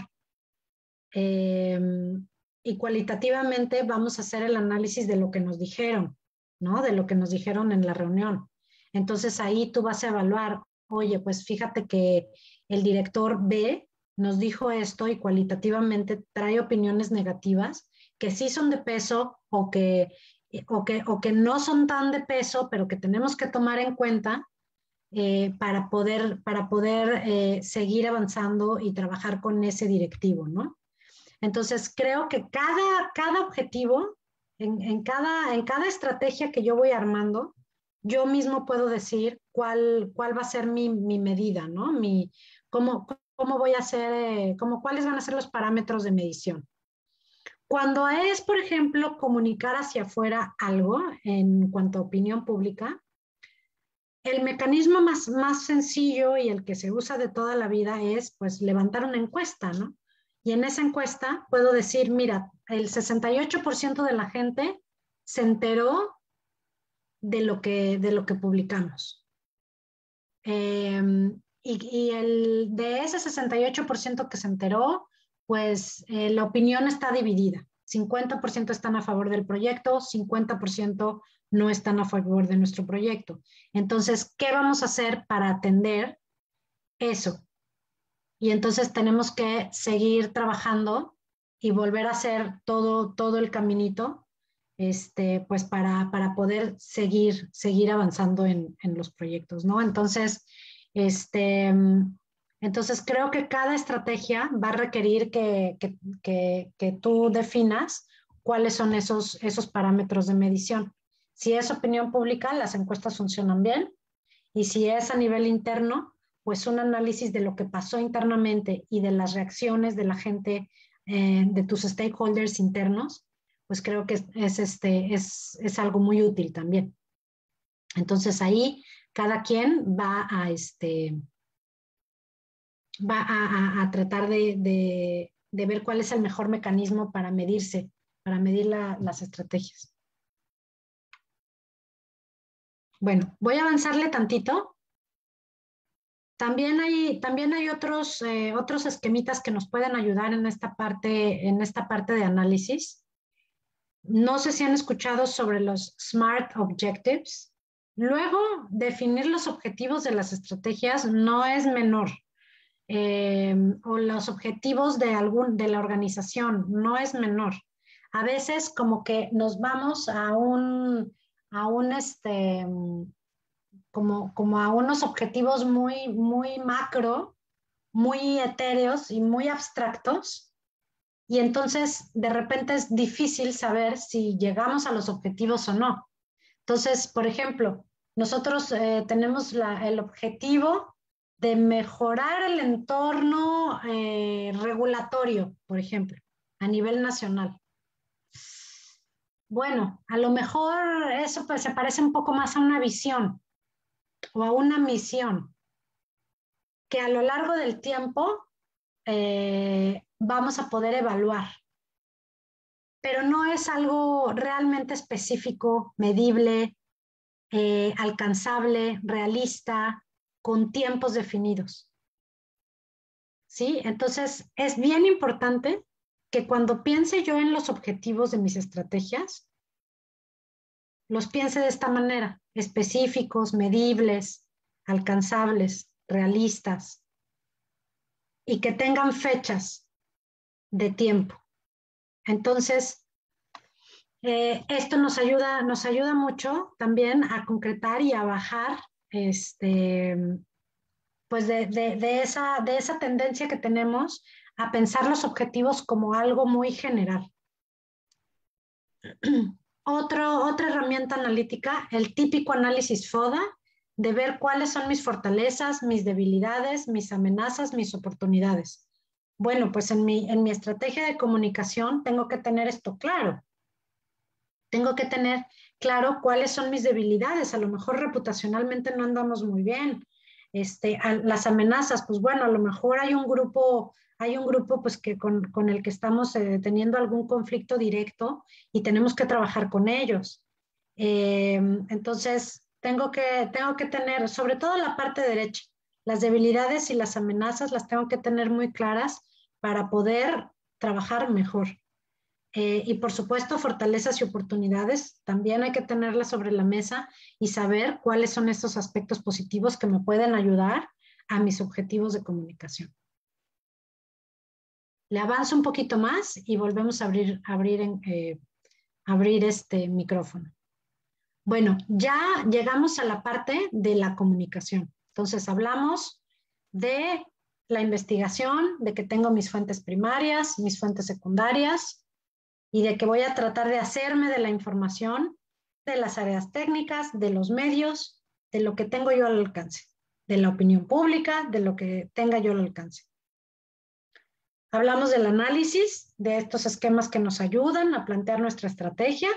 Y cualitativamente vamos a hacer el análisis de lo que nos dijeron, ¿no? De lo que nos dijeron en la reunión. Entonces ahí tú vas a evaluar, oye, pues fíjate que el director B nos dijo esto y cualitativamente trae opiniones negativas que sí son de peso o que no son tan de peso, pero que tenemos que tomar en cuenta para poder seguir avanzando y trabajar con ese directivo, ¿no? Entonces, creo que cada objetivo, en cada estrategia que yo voy armando, yo mismo puedo decir cuál va a ser mi medida, ¿no? Cómo voy a hacer, cuáles van a ser los parámetros de medición. Cuando es, por ejemplo, comunicar hacia afuera algo en cuanto a opinión pública, el mecanismo más sencillo y el que se usa de toda la vida es, pues, levantar una encuesta, ¿no? Y en esa encuesta puedo decir, mira, el 68% de la gente se enteró de lo que publicamos. De ese 68% que se enteró, pues la opinión está dividida. 50% están a favor del proyecto, 50% no están a favor de nuestro proyecto. Entonces, ¿qué vamos a hacer para atender eso? Y entonces tenemos que seguir trabajando y volver a hacer todo el caminito, pues para poder seguir avanzando en los proyectos, ¿no? Entonces, entonces creo que cada estrategia va a requerir que tú definas cuáles son esos parámetros de medición. Si es opinión pública, las encuestas funcionan bien, y si es a nivel interno, pues un análisis de lo que pasó internamente y de las reacciones de la gente, de tus stakeholders internos, pues creo que es algo muy útil también. Entonces ahí cada quien va a tratar de ver cuál es el mejor mecanismo para medirse, para medir las estrategias. Bueno, voy a avanzarle tantito. También hay otros esquemitas que nos pueden ayudar en esta parte de análisis. No sé si han escuchado sobre los SMART Objectives. Luego, definir los objetivos de las estrategias no es menor. O los objetivos de la organización no es menor. A veces como que nos vamos como a unos objetivos muy, muy macro, muy etéreos y muy abstractos, y entonces de repente es difícil saber si llegamos a los objetivos o no. Entonces, por ejemplo, nosotros tenemos el objetivo de mejorar el entorno regulatorio, por ejemplo, a nivel nacional. Bueno, a lo mejor eso pues, se parece un poco más a una visión o a una misión que a lo largo del tiempo vamos a poder evaluar. Pero no es algo realmente específico, medible, alcanzable, realista, con tiempos definidos. ¿Sí? Entonces, es bien importante que cuando piense yo en los objetivos de mis estrategias, los piense de esta manera, específicos, medibles, alcanzables, realistas, y que tengan fechas de tiempo. Entonces, esto nos ayuda mucho también a concretar y a bajar pues de esa tendencia que tenemos a pensar los objetivos como algo muy general. Otra herramienta analítica, el típico análisis FODA, de ver cuáles son mis fortalezas, mis debilidades, mis amenazas, mis oportunidades. Bueno, pues en mi estrategia de comunicación tengo que tener esto claro. Tengo que tener claro cuáles son mis debilidades. A lo mejor reputacionalmente no andamos muy bien. Las amenazas, pues bueno, a lo mejor hay un grupo pues que con el que estamos teniendo algún conflicto directo y tenemos que trabajar con ellos. Entonces, tengo que tener, sobre todo la parte derecha, las debilidades y las amenazas las tengo que tener muy claras para poder trabajar mejor. Y por supuesto, fortalezas y oportunidades, también hay que tenerlas sobre la mesa y saber cuáles son estos aspectos positivos que me pueden ayudar a mis objetivos de comunicación. Le avanzo un poquito más y volvemos a abrir este micrófono. Bueno, ya llegamos a la parte de la comunicación. Entonces, hablamos de la investigación, de que tengo mis fuentes primarias, mis fuentes secundarias, y de que voy a tratar de hacerme de la información, de las áreas técnicas, de los medios, de lo que tengo yo al alcance, de la opinión pública, de lo que tenga yo al alcance. Hablamos del análisis, de estos esquemas que nos ayudan a plantear nuestra estrategia.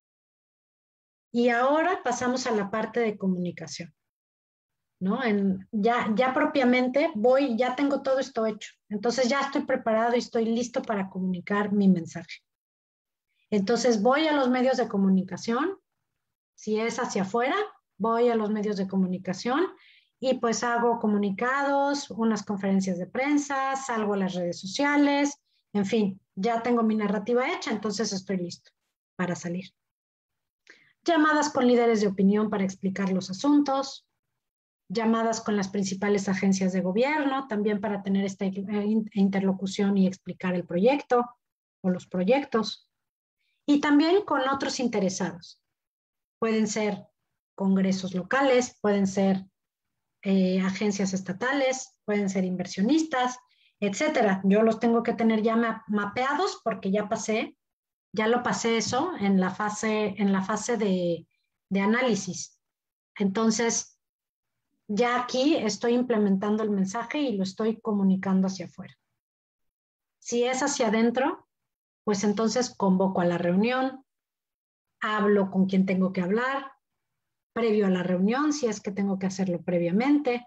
Y ahora pasamos a la parte de comunicación, ¿no? Ya propiamente ya tengo todo esto hecho. Entonces ya estoy preparado y estoy listo para comunicar mi mensaje. Entonces voy a los medios de comunicación, si es hacia afuera, voy a los medios de comunicación y pues hago comunicados, unas conferencias de prensa, salgo a las redes sociales, en fin, ya tengo mi narrativa hecha, entonces estoy listo para salir. Llamadas con líderes de opinión para explicar los asuntos, llamadas con las principales agencias de gobierno, también para tener esta interlocución y explicar el proyecto o los proyectos. Y también con otros interesados. Pueden ser congresos locales, pueden ser agencias estatales, pueden ser inversionistas, etcétera. Yo los tengo que tener ya mapeados porque ya lo pasé eso en la fase de análisis. Entonces, ya aquí estoy implementando el mensaje y lo estoy comunicando hacia afuera. Si es hacia adentro, pues entonces convoco a la reunión, hablo con quien tengo que hablar, previo a la reunión, si es que tengo que hacerlo previamente.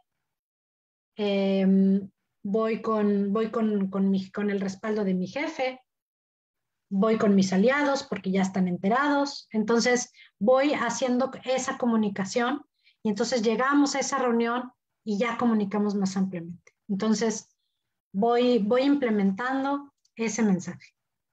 Voy con el respaldo de mi jefe, voy con mis aliados porque ya están enterados. Entonces voy haciendo esa comunicación y entonces llegamos a esa reunión y ya comunicamos más ampliamente. Entonces voy implementando ese mensaje.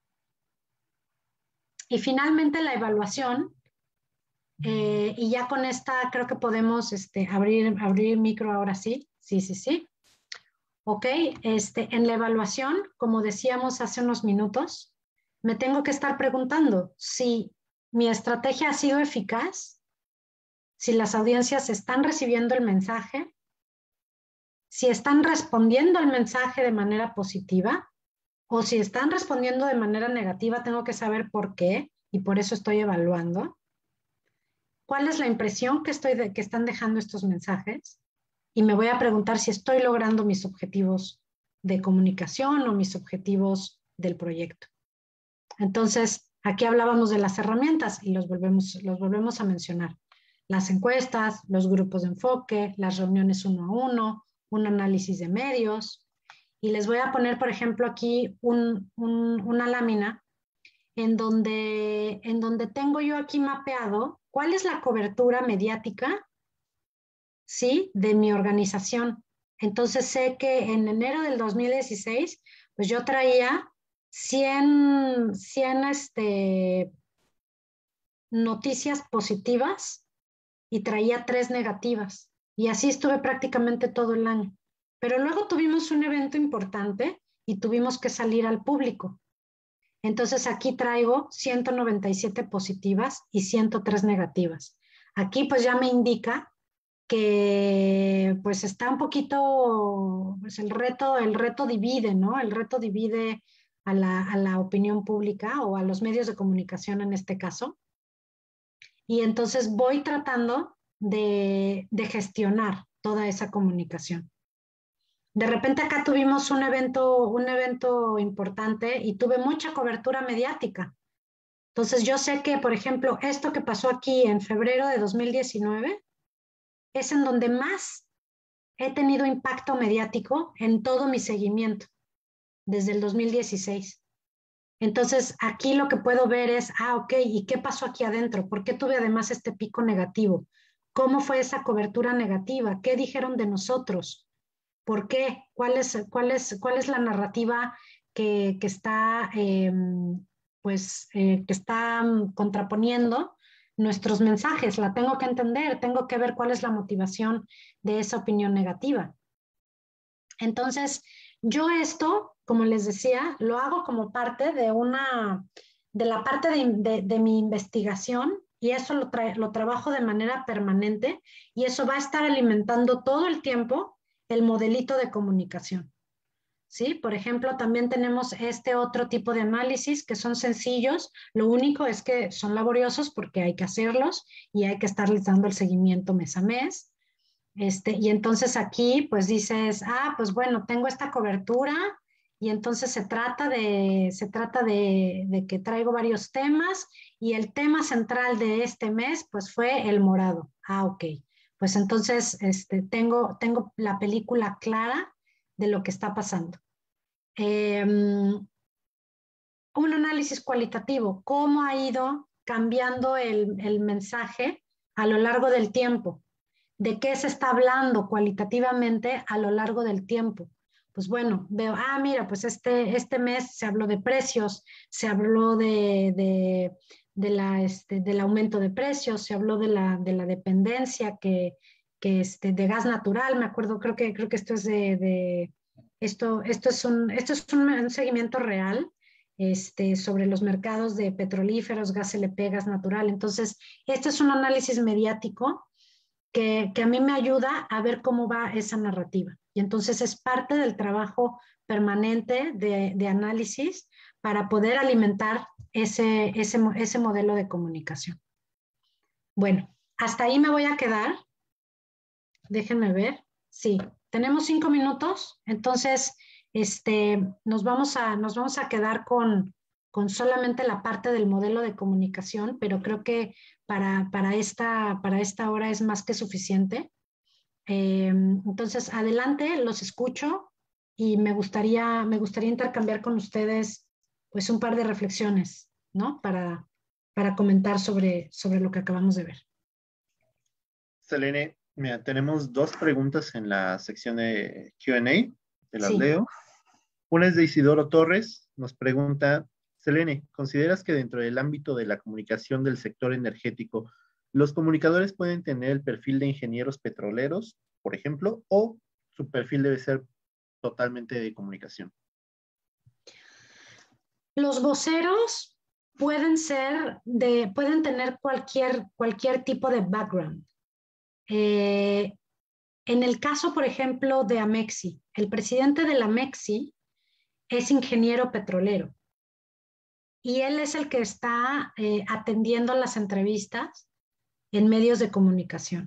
Y finalmente la evaluación, y ya con esta creo que podemos abrir micro ahora sí. Sí. Ok, en la evaluación, como decíamos hace unos minutos, me tengo que estar preguntando si mi estrategia ha sido eficaz, si las audiencias están recibiendo el mensaje, si están respondiendo al mensaje de manera positiva o si están respondiendo de manera negativa, tengo que saber por qué y por eso estoy evaluando. ¿Cuál es la impresión que están dejando estos mensajes? Y me voy a preguntar si estoy logrando mis objetivos de comunicación o mis objetivos del proyecto. Entonces, aquí hablábamos de las herramientas y los volvemos a mencionar. Las encuestas, los grupos de enfoque, las reuniones 1 a 1, un análisis de medios. Y les voy a poner, por ejemplo, aquí una lámina en donde tengo yo aquí mapeado cuál es la cobertura mediática, ¿sí?, de mi organización. Entonces sé que en enero del 2016, pues yo traía 100 noticias positivas y traía 3 negativas. Y así estuve prácticamente todo el año. Pero luego tuvimos un evento importante y tuvimos que salir al público. Entonces aquí traigo 197 positivas y 103 negativas. Aquí pues ya me indica que pues está un poquito, pues el reto divide, ¿no? El reto divide a la opinión pública o a los medios de comunicación en este caso. Y entonces voy tratando de gestionar toda esa comunicación. De repente acá tuvimos un evento importante y tuve mucha cobertura mediática. Entonces yo sé que, por ejemplo, esto que pasó aquí en febrero de 2019 es en donde más he tenido impacto mediático en todo mi seguimiento desde el 2016. Entonces aquí lo que puedo ver es, ok, ¿y qué pasó aquí adentro? ¿Por qué tuve además este pico negativo? ¿Cómo fue esa cobertura negativa? ¿Qué dijeron de nosotros? ¿Por qué? ¿Cuál es la narrativa que está, que está contraponiendo nuestros mensajes? La tengo que entender, tengo que ver cuál es la motivación de esa opinión negativa. Entonces, yo esto, como les decía, lo hago como parte de la parte de mi investigación y eso lo trabajo de manera permanente y eso va a estar alimentando todo el tiempo el modelito de comunicación, ¿sí? Por ejemplo, también tenemos este otro tipo de análisis que son sencillos, lo único es que son laboriosos porque hay que hacerlos y hay que estarles dando el seguimiento mes a mes. Y entonces aquí pues dices, pues bueno, tengo esta cobertura y entonces se trata de que traigo varios temas y el tema central de este mes pues fue el morado. Ok. Pues entonces tengo la película clara de lo que está pasando. Un análisis cualitativo, cómo ha ido cambiando el mensaje a lo largo del tiempo, de qué se está hablando cualitativamente a lo largo del tiempo. Pues bueno, veo, mira, pues este mes se habló de precios, se habló del aumento de precios, se habló de la dependencia de gas natural, me acuerdo, creo que esto es esto es un seguimiento real sobre los mercados de petrolíferos, gas LP, gas natural. Entonces, este es un análisis mediático que a mí me ayuda a ver cómo va esa narrativa. Y entonces es parte del trabajo permanente de análisis para poder alimentar ese modelo de comunicación. Bueno, hasta ahí me voy a quedar. Déjenme ver. Sí, tenemos 5 minutos, entonces nos vamos a quedar con con solamente la parte del modelo de comunicación, pero creo que para esta hora es más que suficiente. Entonces, adelante, los escucho y me gustaría intercambiar con ustedes pues un par de reflexiones, ¿no? Para comentar sobre lo que acabamos de ver. Selene, mira, tenemos dos preguntas en la sección de Q&A, te las Sí. leo. Una es de Isidoro Torres, nos pregunta, Selene, ¿consideras que dentro del ámbito de la comunicación del sector energético, los comunicadores pueden tener el perfil de ingenieros petroleros, por ejemplo, o su perfil debe ser totalmente de comunicación? Los voceros pueden tener cualquier tipo de background. En el caso, por ejemplo, de Amexi, el presidente de la Amexi es ingeniero petrolero y él es el que está atendiendo las entrevistas en medios de comunicación.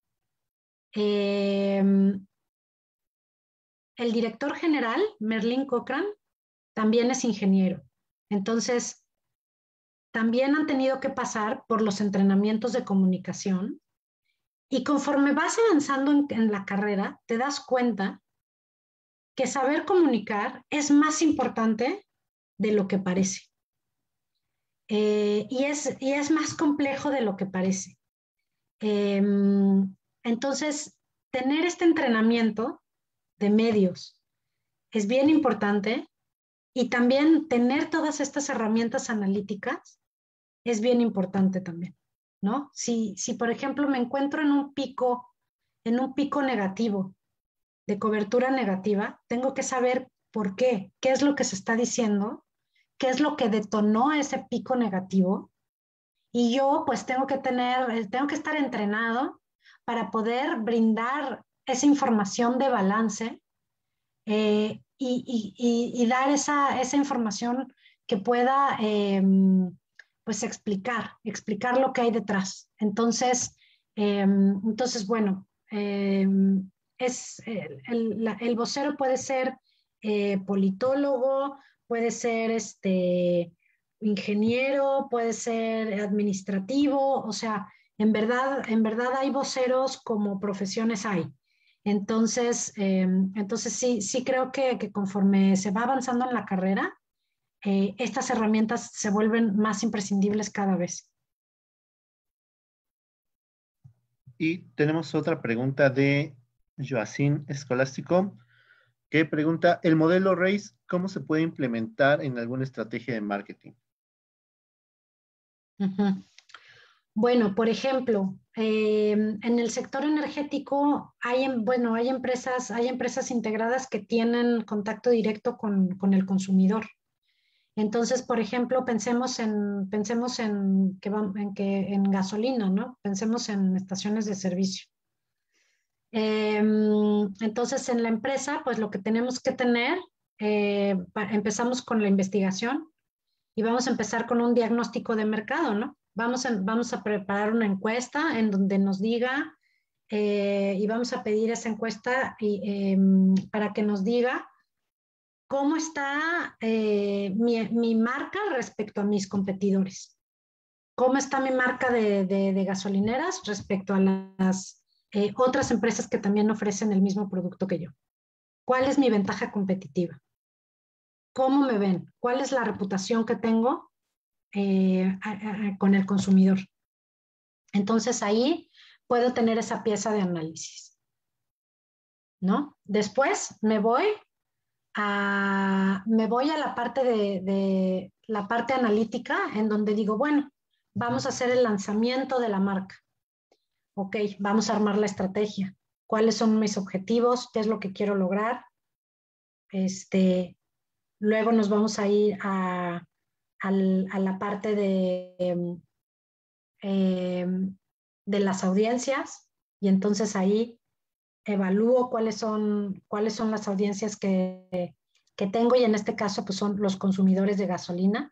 El director general, Merlin Cochran, también es ingeniero. Entonces, también han tenido que pasar por los entrenamientos de comunicación y conforme vas avanzando en la carrera, te das cuenta que saber comunicar es más importante de lo que parece. Y es más complejo de lo que parece. Entonces, tener este entrenamiento de medios es bien importante y también tener todas estas herramientas analíticas es bien importante también, ¿no? Si por ejemplo, me encuentro en un pico negativo, de cobertura negativa, tengo que saber por qué es lo que se está diciendo, qué es lo que detonó ese pico negativo, y yo pues tengo que estar entrenado para poder brindar esa información de balance y dar esa información que pueda pues explicar lo que hay detrás. Entonces bueno, el vocero puede ser politólogo, puede ser ingeniero, puede ser administrativo, o sea, en verdad hay voceros como profesiones hay. Entonces sí creo que conforme se va avanzando en la carrera, estas herramientas se vuelven más imprescindibles cada vez. Y tenemos otra pregunta de Joacín Escolástico, que pregunta, ¿el modelo RACE cómo se puede implementar en alguna estrategia de marketing? Bueno, por ejemplo, en el sector energético hay empresas integradas que tienen contacto directo con el consumidor. Entonces, por ejemplo, pensemos en gasolina, ¿no? Pensemos en estaciones de servicio. Entonces, en la empresa, pues lo que tenemos que tener, empezamos con la investigación y vamos a empezar con un diagnóstico de mercado, ¿no? Vamos a preparar una encuesta en donde nos diga y vamos a pedir esa encuesta para que nos diga cómo está mi marca respecto a mis competidores. ¿Cómo está mi marca de gasolineras respecto a las otras empresas que también ofrecen el mismo producto que yo? ¿Cuál es mi ventaja competitiva? ¿Cómo me ven? ¿Cuál es la reputación que tengo con el consumidor? Entonces ahí puedo tener esa pieza de análisis, ¿no? Después me voy a la parte de la parte analítica, en donde digo, bueno, vamos a hacer el lanzamiento de la marca. Ok, vamos a armar la estrategia. ¿Cuáles son mis objetivos? ¿Qué es lo que quiero lograr? Luego nos vamos a ir a la parte de las audiencias, y entonces ahí evalúo cuáles son las audiencias que tengo, y en este caso pues son los consumidores de gasolina,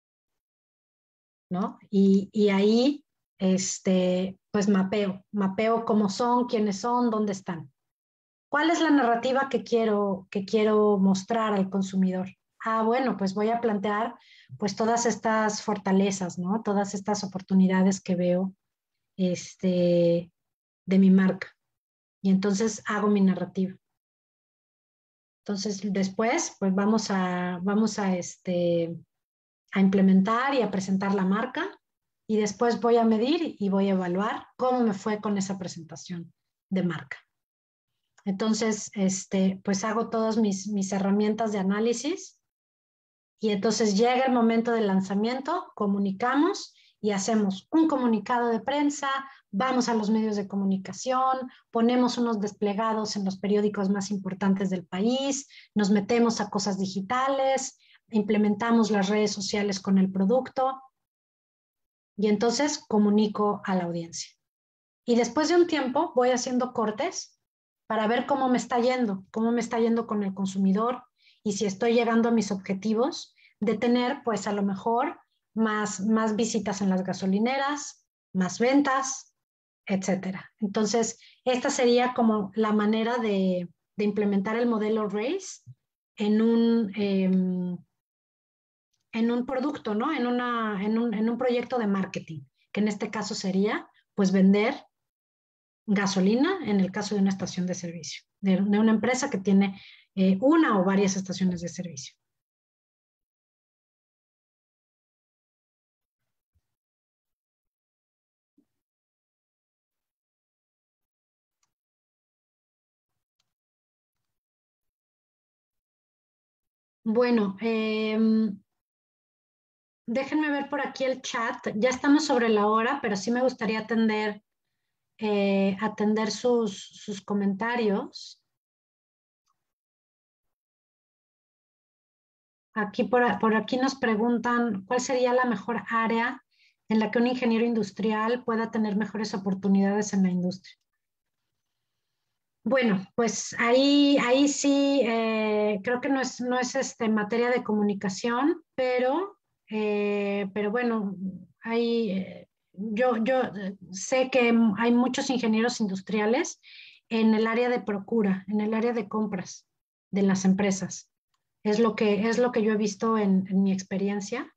¿no? Y ahí pues mapeo cómo son, quiénes son, dónde están. ¿Cuál es la narrativa que quiero mostrar al consumidor? bueno, pues voy a plantear pues todas estas fortalezas, ¿no? Todas estas oportunidades que veo de mi marca. Y entonces hago mi narrativa. Entonces después pues vamos a implementar y a presentar la marca y después voy a medir y voy a evaluar cómo me fue con esa presentación de marca. Entonces, pues hago todas mis herramientas de análisis y entonces llega el momento del lanzamiento, comunicamos y hacemos un comunicado de prensa, vamos a los medios de comunicación, ponemos unos desplegados en los periódicos más importantes del país, nos metemos a cosas digitales, implementamos las redes sociales con el producto y entonces comunico a la audiencia. Y después de un tiempo voy haciendo cortes para ver cómo me está yendo con el consumidor y si estoy llegando a mis objetivos de tener, pues a lo mejor, más visitas en las gasolineras, más ventas, etcétera. Entonces, esta sería como la manera de implementar el modelo RACE en un producto, ¿no? En un proyecto de marketing, que en este caso sería, pues, vender gasolina en el caso de una estación de servicio, de una empresa que tiene una o varias estaciones de servicio. Bueno, déjenme ver por aquí el chat. Ya estamos sobre la hora, pero sí me gustaría atender sus comentarios. Aquí por aquí nos preguntan cuál sería la mejor área en la que un ingeniero industrial pueda tener mejores oportunidades en la industria. Bueno, pues ahí sí, creo que no es materia de comunicación, pero bueno, yo sé que hay muchos ingenieros industriales en el área de procura, en el área de compras de las empresas. Es lo que yo he visto en mi experiencia.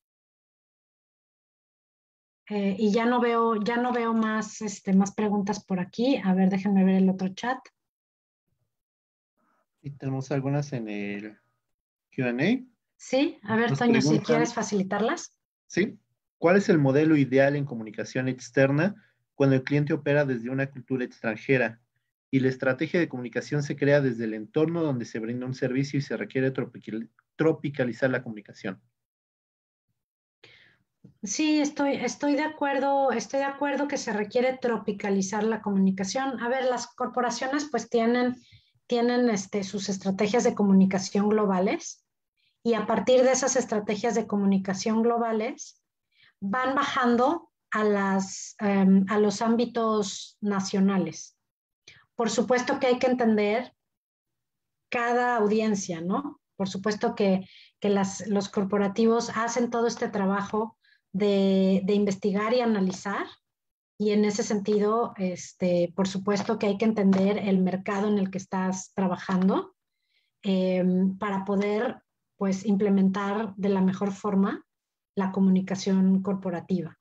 Y ya no veo más preguntas por aquí. A ver, déjenme ver el otro chat. Y tenemos algunas en el Q&A. Sí, a ver, Toño, si quieres facilitarlas. Sí. ¿Cuál es el modelo ideal en comunicación externa cuando el cliente opera desde una cultura extranjera y la estrategia de comunicación se crea desde el entorno donde se brinda un servicio y se requiere tropicalizar la comunicación? Sí, estoy de acuerdo que se requiere tropicalizar la comunicación. A ver, las corporaciones pues tienen sus estrategias de comunicación globales y a partir de esas estrategias de comunicación globales van bajando a los ámbitos nacionales. Por supuesto que hay que entender cada audiencia, ¿no? Por supuesto que los corporativos hacen todo este trabajo de investigar y analizar, y en ese sentido, por supuesto que hay que entender el mercado en el que estás trabajando para poder, pues, implementar de la mejor forma la comunicación corporativa.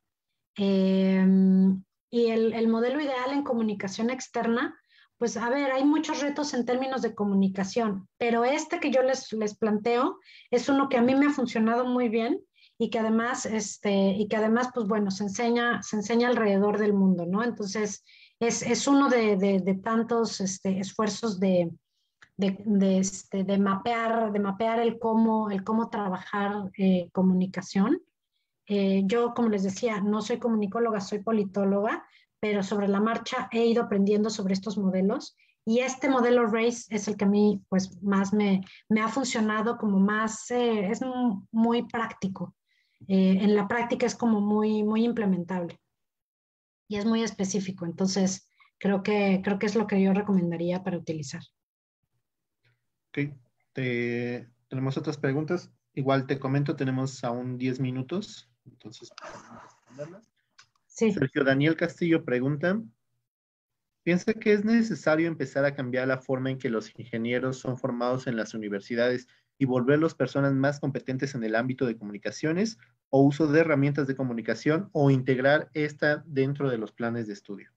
Y el modelo ideal en comunicación externa, pues a ver, hay muchos retos en términos de comunicación, pero que yo les planteo es uno que a mí me ha funcionado muy bien y que además, pues bueno, se enseña alrededor del mundo, ¿no? Entonces, es uno de tantos esfuerzos de mapear el cómo trabajar comunicación. Yo, como les decía, no soy comunicóloga, soy politóloga, pero sobre la marcha he ido aprendiendo sobre estos modelos y este modelo RACE es el que a mí pues más me ha funcionado como más, es muy práctico. En la práctica es como muy implementable y es muy específico, entonces creo que es lo que yo recomendaría para utilizar. Ok, tenemos otras preguntas. Igual te comento, tenemos aún 10 minutos, entonces podemos responderlas. Sí. Sergio Daniel Castillo pregunta, ¿piensa que es necesario empezar a cambiar la forma en que los ingenieros son formados en las universidades y volverlos personas más competentes en el ámbito de comunicaciones o uso de herramientas de comunicación o integrar esta dentro de los planes de estudio?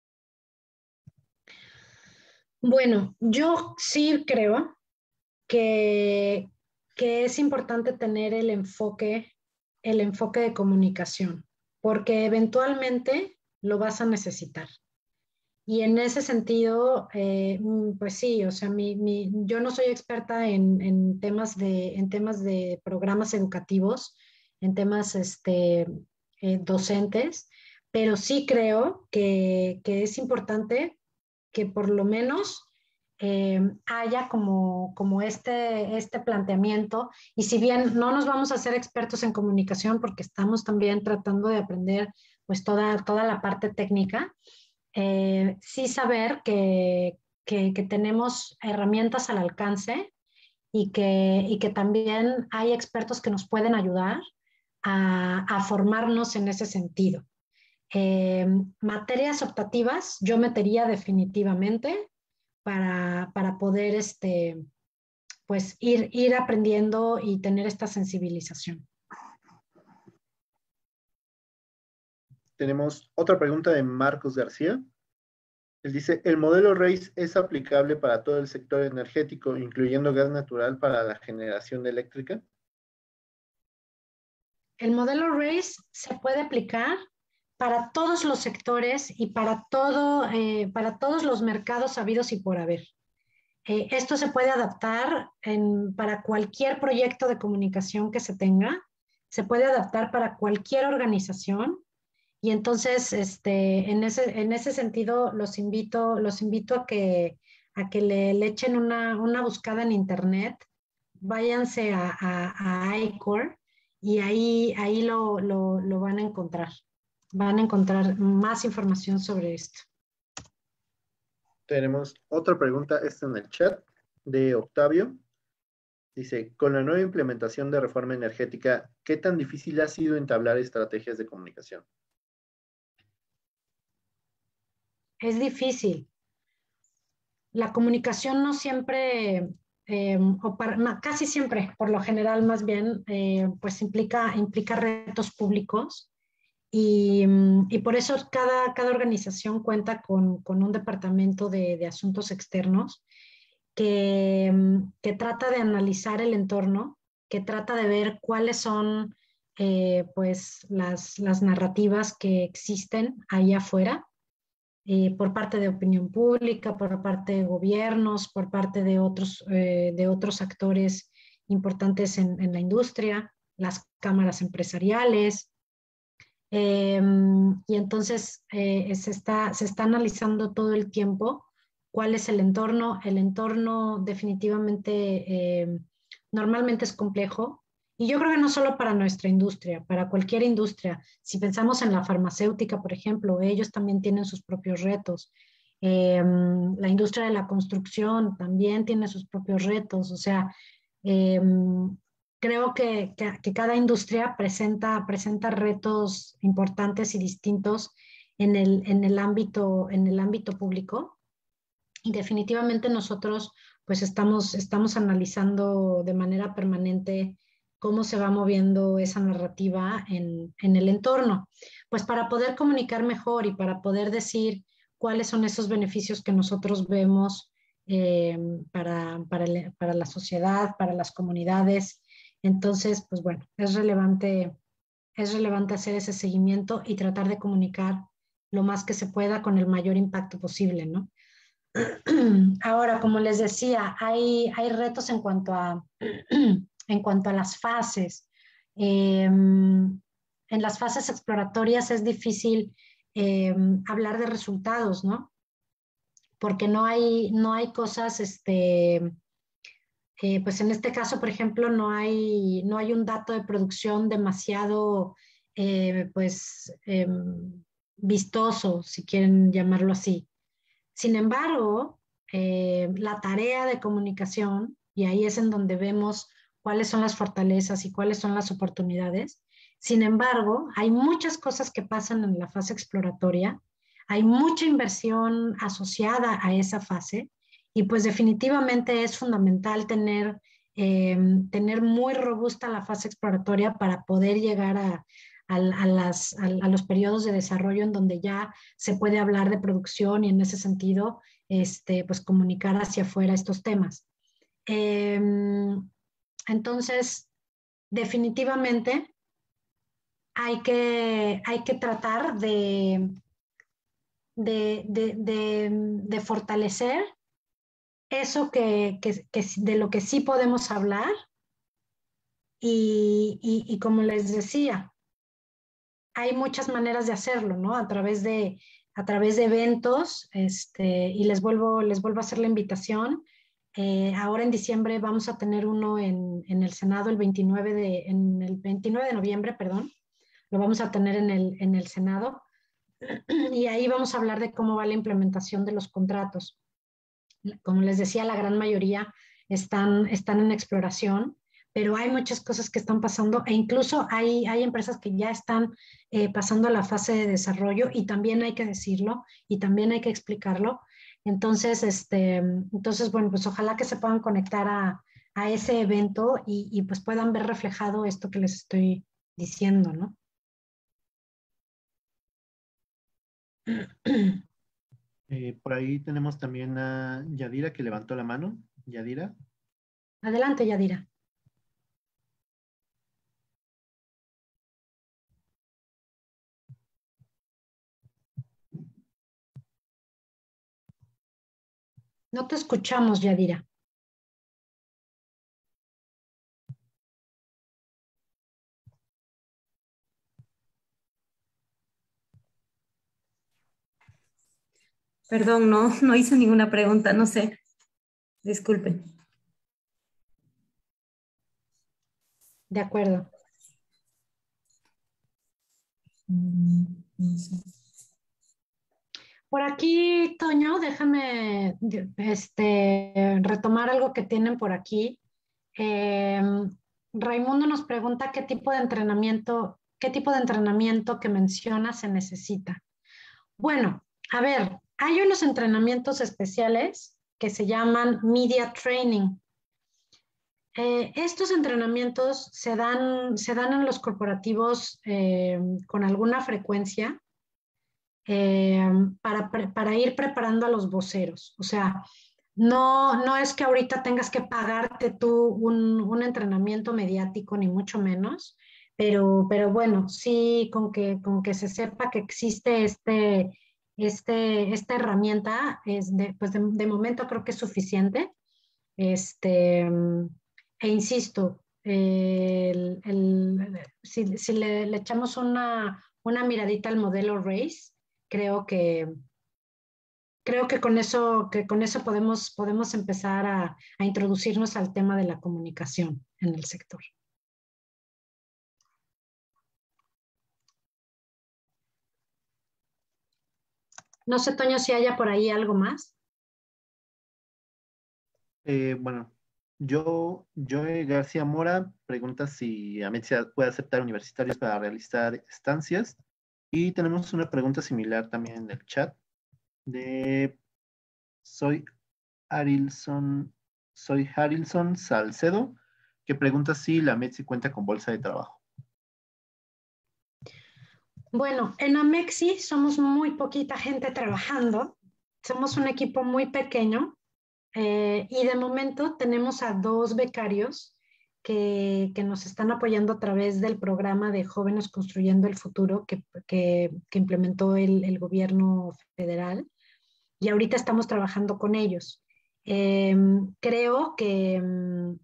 Bueno, yo sí creo que es importante tener el enfoque de comunicación, porque eventualmente lo vas a necesitar. Y en ese sentido, pues sí, o sea, yo no soy experta en temas de programas educativos, en temas docentes, pero sí creo que es importante que por lo menos haya como este planteamiento. Y si bien no nos vamos a hacer expertos en comunicación, porque estamos también tratando de aprender pues toda la parte técnica, sí saber que tenemos herramientas al alcance y que también hay expertos que nos pueden ayudar a formarnos en ese sentido. Materias optativas yo metería definitivamente para poder pues ir aprendiendo y tener esta sensibilización. Tenemos otra pregunta de Marcos García. Él dice, ¿el modelo RACE es aplicable para todo el sector energético, incluyendo gas natural para la generación eléctrica? El modelo RACE se puede aplicar para todos los sectores y para todos los mercados habidos y por haber. Esto se puede adaptar para cualquier proyecto de comunicación que se tenga, se puede adaptar para cualquier organización. Y entonces, en ese sentido, los invito a que le echen una buscada en internet, váyanse a iCore y ahí lo van a encontrar. Van a encontrar más información sobre esto. Tenemos otra pregunta, esta en el chat, de Octavio. Dice, con la nueva implementación de reforma energética, ¿qué tan difícil ha sido entablar estrategias de comunicación? Es difícil. La comunicación no siempre, casi siempre, por lo general más bien, pues implica retos públicos y por eso cada organización cuenta con un departamento de asuntos externos que trata de analizar el entorno, que trata de ver cuáles son pues las narrativas que existen ahí afuera por parte de opinión pública, por parte de gobiernos, por parte de otros actores importantes en la industria, las cámaras empresariales. Y entonces se está analizando todo el tiempo cuál es el entorno. El entorno definitivamente normalmente es complejo. Y yo creo que no solo para nuestra industria, para cualquier industria. Si pensamos en la farmacéutica, por ejemplo, ellos también tienen sus propios retos. La industria de la construcción también tiene sus propios retos. O sea, creo que cada industria presenta retos importantes y distintos en el ámbito público. Y definitivamente nosotros pues estamos analizando de manera permanente cómo se va moviendo esa narrativa en el entorno, pues para poder comunicar mejor y para poder decir cuáles son esos beneficios que nosotros vemos para la sociedad, para las comunidades. Entonces, pues bueno, es relevante hacer ese seguimiento y tratar de comunicar lo más que se pueda con el mayor impacto posible, ¿no? Ahora, como les decía, hay retos en cuanto a las fases. En las fases exploratorias es difícil hablar de resultados, ¿no? Porque no hay cosas, pues en este caso, por ejemplo, no hay un dato de producción demasiado, vistoso, si quieren llamarlo así. Sin embargo, la tarea de comunicación, y ahí es en donde vemos cuáles son las fortalezas y cuáles son las oportunidades. Sin embargo, hay muchas cosas que pasan en la fase exploratoria, hay mucha inversión asociada a esa fase y pues definitivamente es fundamental tener tener muy robusta la fase exploratoria para poder llegar a los periodos de desarrollo en donde ya se puede hablar de producción y en ese sentido, pues comunicar hacia afuera estos temas. Entonces, definitivamente hay que tratar de fortalecer eso que de lo que sí podemos hablar y como les decía, hay muchas maneras de hacerlo, ¿no? A través de eventos, y les vuelvo a hacer la invitación. Ahora en diciembre vamos a tener uno en el Senado el 29 de noviembre, perdón. Lo vamos a tener en el Senado y ahí vamos a hablar de cómo va la implementación de los contratos. Como les decía, la gran mayoría están en exploración, pero hay muchas cosas que están pasando e incluso hay empresas que ya están pasando a la fase de desarrollo y también hay que decirlo y también hay que explicarlo. Entonces, bueno, pues ojalá que se puedan conectar a ese evento y pues puedan ver reflejado esto que les estoy diciendo, ¿no? Por ahí tenemos también a Yadira que levantó la mano. Yadira. Adelante, Yadira. No te escuchamos, Yadira. Perdón, no hice ninguna pregunta, no sé. Disculpen. De acuerdo. No sé. Por aquí, Toño, déjame retomar algo que tienen por aquí. Raimundo nos pregunta qué tipo de entrenamiento que menciona se necesita. Bueno, a ver, hay unos entrenamientos especiales que se llaman Media Training. Estos entrenamientos se dan en los corporativos con alguna frecuencia para ir preparando a los voceros. O sea, no es que ahorita tengas que pagarte tú un entrenamiento mediático, ni mucho menos, pero bueno, sí con que se sepa que existe esta herramienta, pues de momento creo que es suficiente. E insisto, si le echamos una miradita al modelo RACE, creo que con eso podemos empezar a introducirnos al tema de la comunicación en el sector. No sé, Toño, si haya por ahí algo más. Bueno, Joe García Mora pregunta si Ametsi puede aceptar universitarios para realizar estancias. Y tenemos una pregunta similar también en el chat de Soy Harilson Salcedo, que pregunta si la Ametsi cuenta con bolsa de trabajo. Bueno, en Amexi somos muy poquita gente trabajando, somos un equipo muy pequeño y de momento tenemos a 2 becarios que nos están apoyando a través del programa de Jóvenes Construyendo el Futuro que implementó el gobierno federal y ahorita estamos trabajando con ellos. Creo que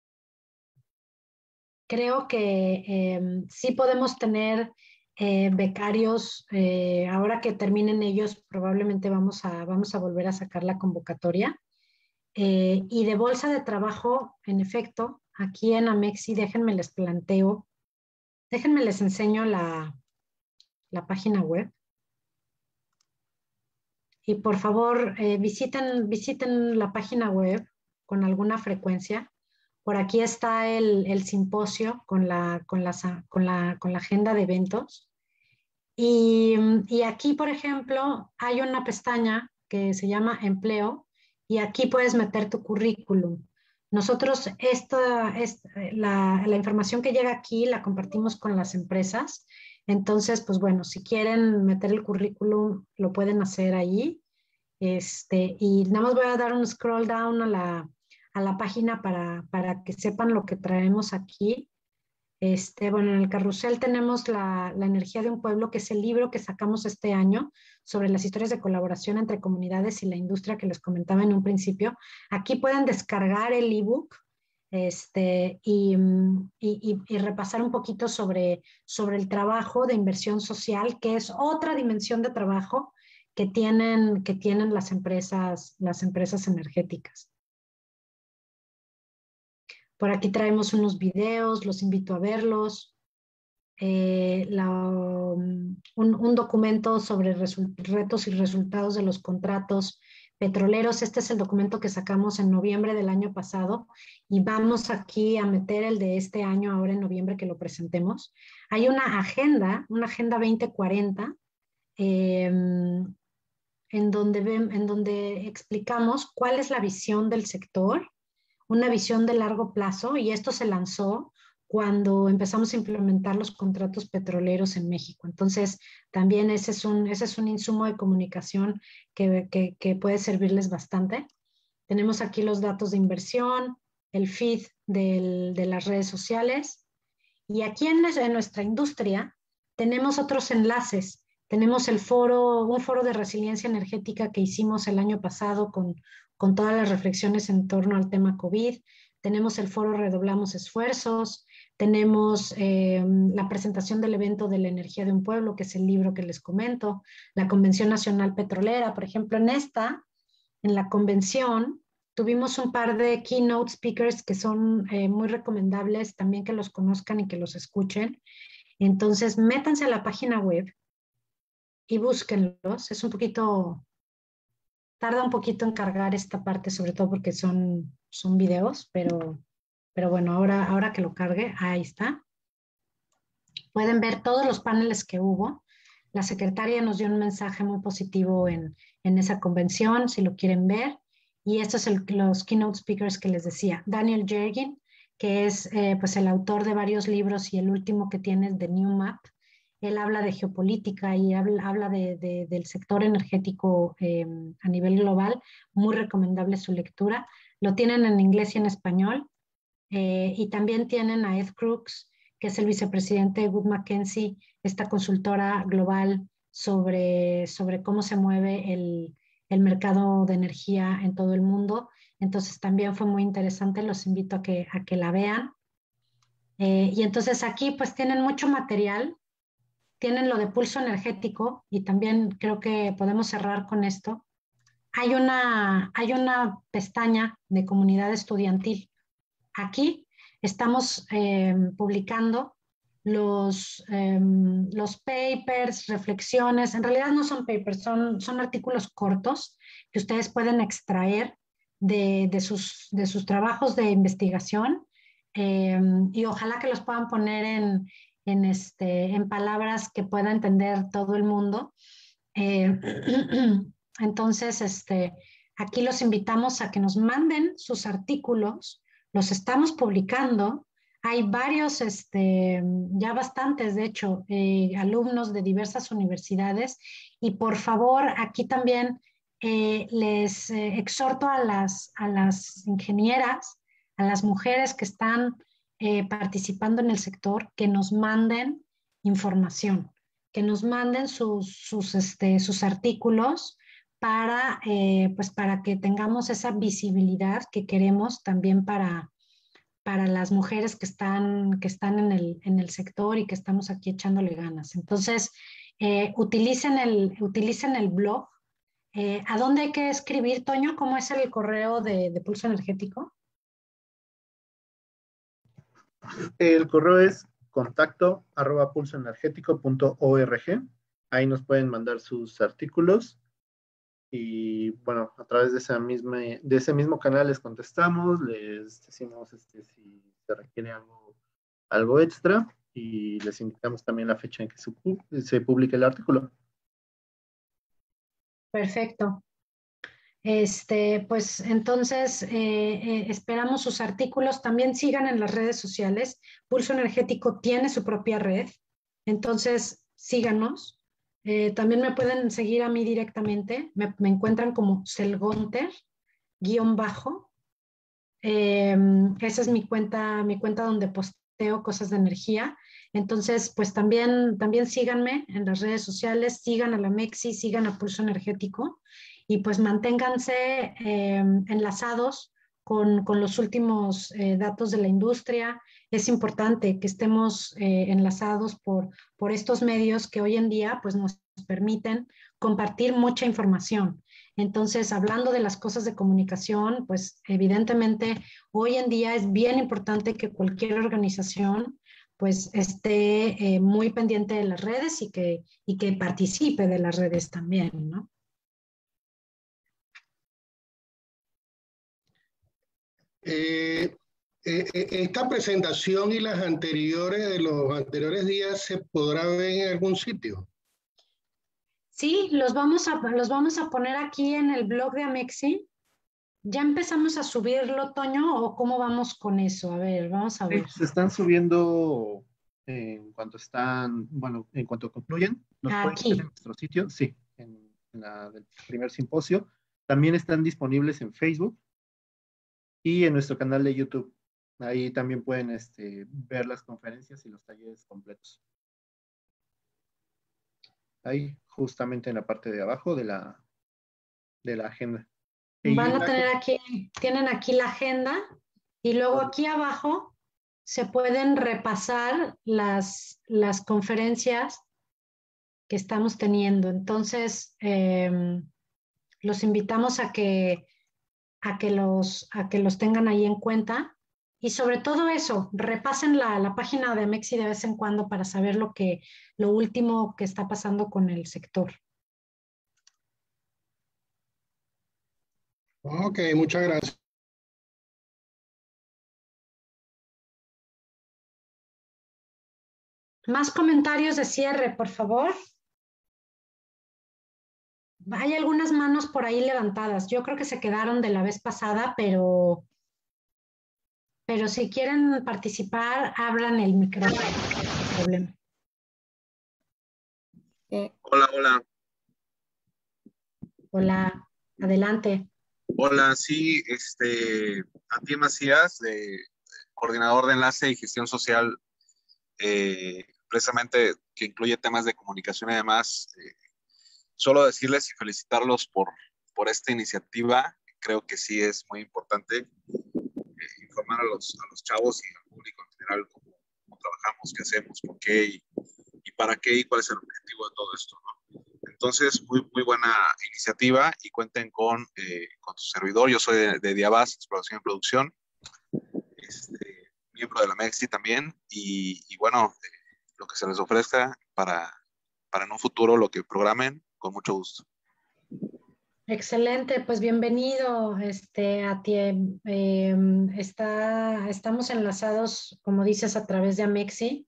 sí podemos tener becarios, ahora que terminen ellos, probablemente vamos a volver a sacar la convocatoria. Y de bolsa de trabajo, en efecto, aquí en Amexi, déjenme les enseño la página web. Y por favor, visiten la página web con alguna frecuencia. Por aquí está el simposio con la agenda de eventos. Y aquí, por ejemplo, hay una pestaña que se llama Empleo y aquí puedes meter tu currículum. Nosotros la información que llega aquí la compartimos con las empresas. Entonces, pues bueno, si quieren meter el currículum, lo pueden hacer ahí. Y nada más voy a dar un scroll down a la página para que sepan lo que traemos aquí. Bueno, en el carrusel tenemos la energía de un pueblo, que es el libro que sacamos este año sobre las historias de colaboración entre comunidades y la industria que les comentaba en un principio. Aquí pueden descargar el ebook y repasar un poquito sobre el trabajo de inversión social, que es otra dimensión de trabajo que tienen las empresas energéticas. Por aquí traemos unos videos, los invito a verlos. Un documento sobre retos y resultados de los contratos petroleros. Este es el documento que sacamos en noviembre del año pasado y vamos aquí a meter el de este año ahora en noviembre que lo presentemos. Hay una agenda 2040, en donde explicamos cuál es la visión del sector, una visión de largo plazo, y esto se lanzó cuando empezamos a implementar los contratos petroleros en México. Entonces, también ese es un insumo de comunicación que puede servirles bastante. Tenemos aquí los datos de inversión, el feed de las redes sociales, y aquí en nuestra industria tenemos otros enlaces. Tenemos un foro de resiliencia energética que hicimos el año pasado con todas las reflexiones en torno al tema COVID. Tenemos el foro Redoblamos Esfuerzos. Tenemos la presentación del evento de la energía de un pueblo, que es el libro que les comento. La Convención Nacional Petrolera, por ejemplo, en la convención, tuvimos un par de keynote speakers que son muy recomendables también que los conozcan y que los escuchen. Entonces, métanse a la página web y búsquenlos. Tarda un poquito en cargar esta parte, sobre todo porque son videos, pero bueno, ahora que lo cargue, ahí está. Pueden ver todos los paneles que hubo. La secretaria nos dio un mensaje muy positivo en esa convención, si lo quieren ver. Y estos son los keynote speakers que les decía. Daniel Yergin, que es pues el autor de varios libros y el último que tiene es The New Map. Él habla de geopolítica y habla del sector energético a nivel global. Muy recomendable su lectura. Lo tienen en inglés y en español. Y también tienen a Ed Crooks, que es el vicepresidente de Wood Mackenzie, esta consultora global sobre cómo se mueve el mercado de energía en todo el mundo. Entonces también fue muy interesante, los invito a que la vean. Y entonces aquí pues tienen mucho material, tienen lo de pulso energético y también creo que podemos cerrar con esto. Hay una pestaña de comunidad estudiantil. Aquí estamos publicando los papers, reflexiones. En realidad no son papers, son artículos cortos que ustedes pueden extraer de sus trabajos de investigación y ojalá que los puedan poner en palabras que pueda entender todo el mundo. Entonces, aquí los invitamos a que nos manden sus artículos. Los estamos publicando. Hay varios, ya bastantes, de hecho, alumnos de diversas universidades. Y por favor, aquí también les exhorto a las ingenieras, a las mujeres que están participando en el sector, que nos manden información, que nos manden sus artículos para que tengamos esa visibilidad que queremos también para las mujeres que están en el sector y que estamos aquí echándole ganas. Entonces, utilicen el blog. ¿A dónde hay que escribir, Toño? ¿Cómo es el correo de Pulso Energético? El correo es contacto@pulsoenergético.org. Ahí nos pueden mandar sus artículos y bueno, a través de ese mismo canal les contestamos, les decimos si se requiere algo extra y les indicamos también la fecha en que se publique el artículo. Perfecto. Pues entonces esperamos sus artículos. También sigan en las redes sociales. Pulso Energético tiene su propia red, entonces síganos. También me pueden seguir a mí directamente. Me encuentran como Selgonter _. Esa es mi cuenta donde posteo cosas de energía. Entonces, pues también síganme en las redes sociales, sigan a la MEXI, sigan a Pulso Energético y pues manténganse enlazados con los últimos datos de la industria. Es importante que estemos enlazados por estos medios que hoy en día pues nos permiten compartir mucha información. Entonces, hablando de las cosas de comunicación, pues evidentemente hoy en día es bien importante que cualquier organización pues esté muy pendiente de las redes y que participe de las redes también, ¿no? Esta presentación y las anteriores de los anteriores días se podrá ver en algún sitio. Sí, los vamos a poner aquí en el blog de Amexi. ¿Ya empezamos a subirlo, Toño, o cómo vamos con eso? A ver, vamos a ver. Se están subiendo en cuanto en cuanto concluyen. Nos pueden Aquí. ver en nuestro sitio, sí, en la del primer simposio. También están disponibles en Facebook y en nuestro canal de YouTube. Ahí también pueden ver las conferencias y los talleres completos. Ahí, justamente en la parte de abajo de la agenda. Van a tener tienen aquí la agenda y luego aquí abajo se pueden repasar las conferencias que estamos teniendo. Entonces, los invitamos a que los tengan ahí en cuenta. Y sobre todo eso, repasen la página de Amexi de vez en cuando para saber lo último que está pasando con el sector. Ok, muchas gracias. Más comentarios de cierre, por favor. Hay algunas manos por ahí levantadas. Yo creo que se quedaron de la vez pasada, pero si quieren participar, abran el micrófono. No hay problema. Hola. Hola, adelante. Hola, sí, Atiel Macías, coordinador de enlace y gestión social, precisamente que incluye temas de comunicación y demás. Solo decirles y felicitarlos por esta iniciativa. Creo que sí es muy importante informar a los chavos y al público en general cómo trabajamos, qué hacemos, por qué y para qué y cuál es el objetivo de todo esto, ¿no? Entonces, muy buena iniciativa y cuenten con tu servidor. Yo soy de Diabas, Exploración y Producción, miembro de la MEXI también y bueno, lo que se les ofrezca para en un futuro, lo que programen, con mucho gusto. Excelente, pues bienvenido, Atiel. Estamos enlazados, como dices, a través de Amexi.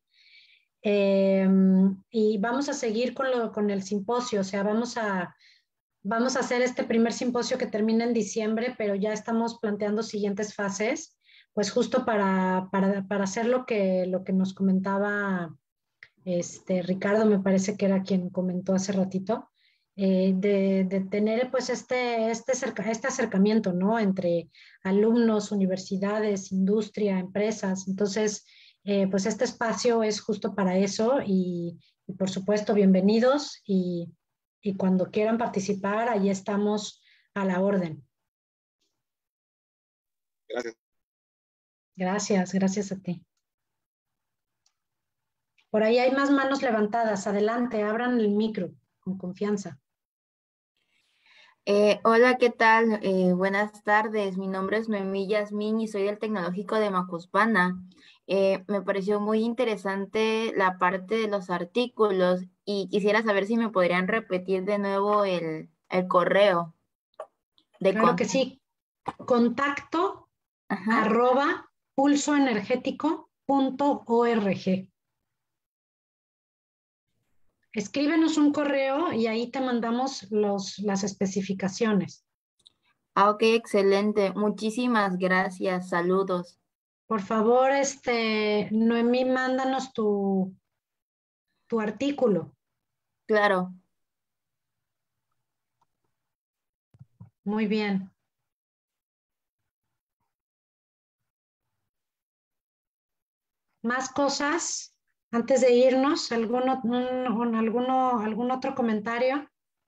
Y vamos a seguir con el simposio, o sea, vamos a hacer este primer simposio que termina en diciembre, pero ya estamos planteando siguientes fases, pues justo para hacer lo que nos comentaba Ricardo, me parece que era quien comentó hace ratito, de tener pues este acercamiento, ¿no? Entre alumnos, universidades, industria, empresas. Entonces, pues este espacio es justo para eso y por supuesto, bienvenidos y cuando quieran participar, ahí estamos a la orden. Gracias. Gracias a ti. Por ahí hay más manos levantadas. Adelante, abran el micro con confianza. Hola, ¿qué tal? Buenas tardes. Mi nombre es Noemí Yasmín y soy del Tecnológico de Macuspana. Me pareció muy interesante la parte de los artículos y quisiera saber si me podrían repetir de nuevo el correo. Claro que sí. Contacto @pulsoenergético.org. Escríbenos un correo y ahí te mandamos las especificaciones. Ah, ok, excelente. Muchísimas gracias. Saludos. Por favor, Noemí, mándanos tu artículo. Claro. Muy bien. ¿Más cosas antes de irnos? ¿Algún otro comentario?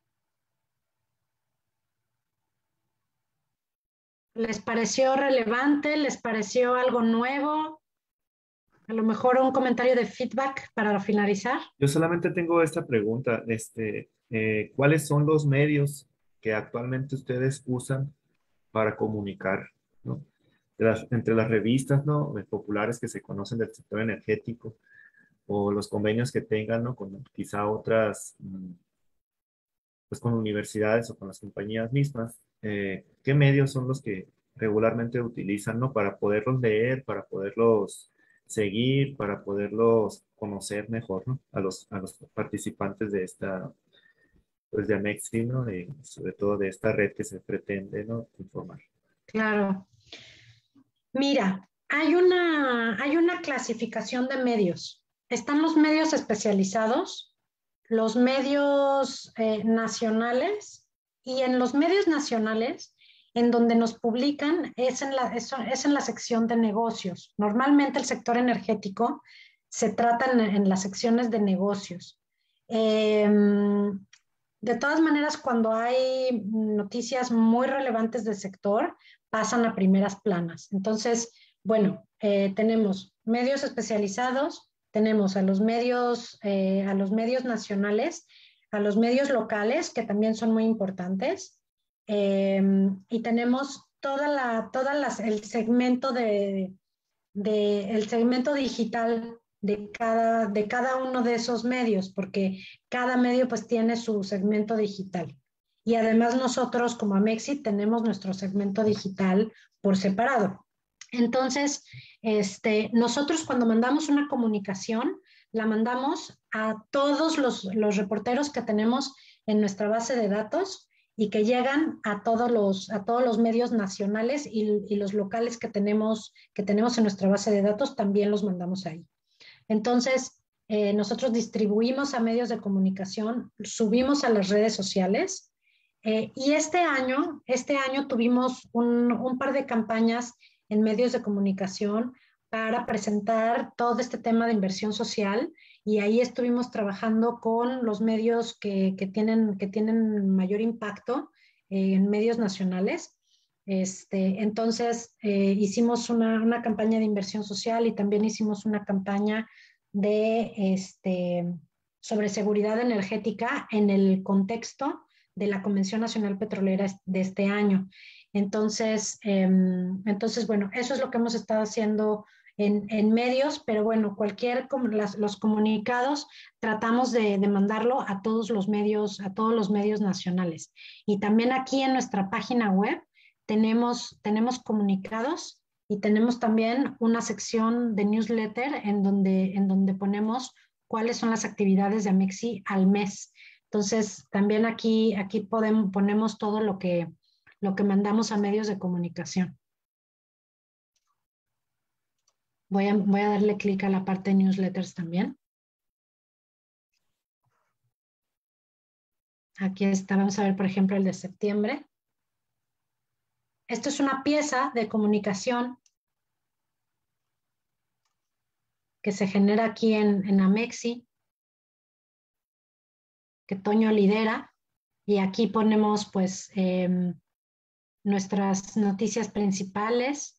¿Les pareció relevante? ¿Les pareció algo nuevo? A lo mejor un comentario de feedback para finalizar. Yo solamente tengo esta pregunta, ¿cuáles son los medios que actualmente ustedes usan para comunicar, ¿no? Entre las revistas, ¿no? Populares que se conocen del sector energético o los convenios que tengan, ¿no? Con quizá otras, pues con universidades o con las compañías mismas, ¿qué medios son los que regularmente utilizan, ¿no? Para poderlos leer, para poderlos seguir, para poderlos conocer mejor, ¿no? A los participantes de esta, pues de Amexi, ¿no? Sobre todo de esta red que se pretende, ¿no? Informar. Claro. Mira, hay una clasificación de medios. Están los medios especializados, los medios nacionales, y en los medios nacionales, en donde nos publican, es en la sección de negocios. Normalmente el sector energético se trata en las secciones de negocios. De todas maneras, cuando hay noticias muy relevantes del sector, pasan a primeras planas. Entonces, bueno, tenemos medios especializados, tenemos a los medios nacionales, a los medios locales, que también son muy importantes, y tenemos el segmento el segmento digital de cada uno de esos medios, porque cada medio pues tiene su segmento digital. Y además nosotros como Amexi tenemos nuestro segmento digital por separado. Entonces, nosotros cuando mandamos una comunicación, la mandamos a todos los reporteros que tenemos en nuestra base de datos y que llegan a todos los medios nacionales y los locales que tenemos en nuestra base de datos, también los mandamos ahí. Entonces, nosotros distribuimos a medios de comunicación, subimos a las redes sociales, y este año tuvimos un par de campañas en medios de comunicación para presentar todo este tema de inversión social, y ahí estuvimos trabajando con los medios que tienen mayor impacto en medios nacionales. Entonces, hicimos una campaña de inversión social y también hicimos una campaña sobre seguridad energética en el contexto de la Convención Nacional Petrolera de este año. Entonces, bueno, eso es lo que hemos estado haciendo en medios, pero bueno, los comunicados tratamos de mandarlo a todos los medios nacionales. Y también aquí en nuestra página web tenemos comunicados y tenemos también una sección de newsletter en donde ponemos cuáles son las actividades de Amexi al mes. Entonces, también aquí ponemos todo lo que mandamos a medios de comunicación. Voy a darle clic a la parte de newsletters también. Aquí está, vamos a ver, por ejemplo, el de septiembre. Esto es una pieza de comunicación que se genera aquí en Amexi, que Toño lidera, y aquí ponemos pues nuestras noticias principales,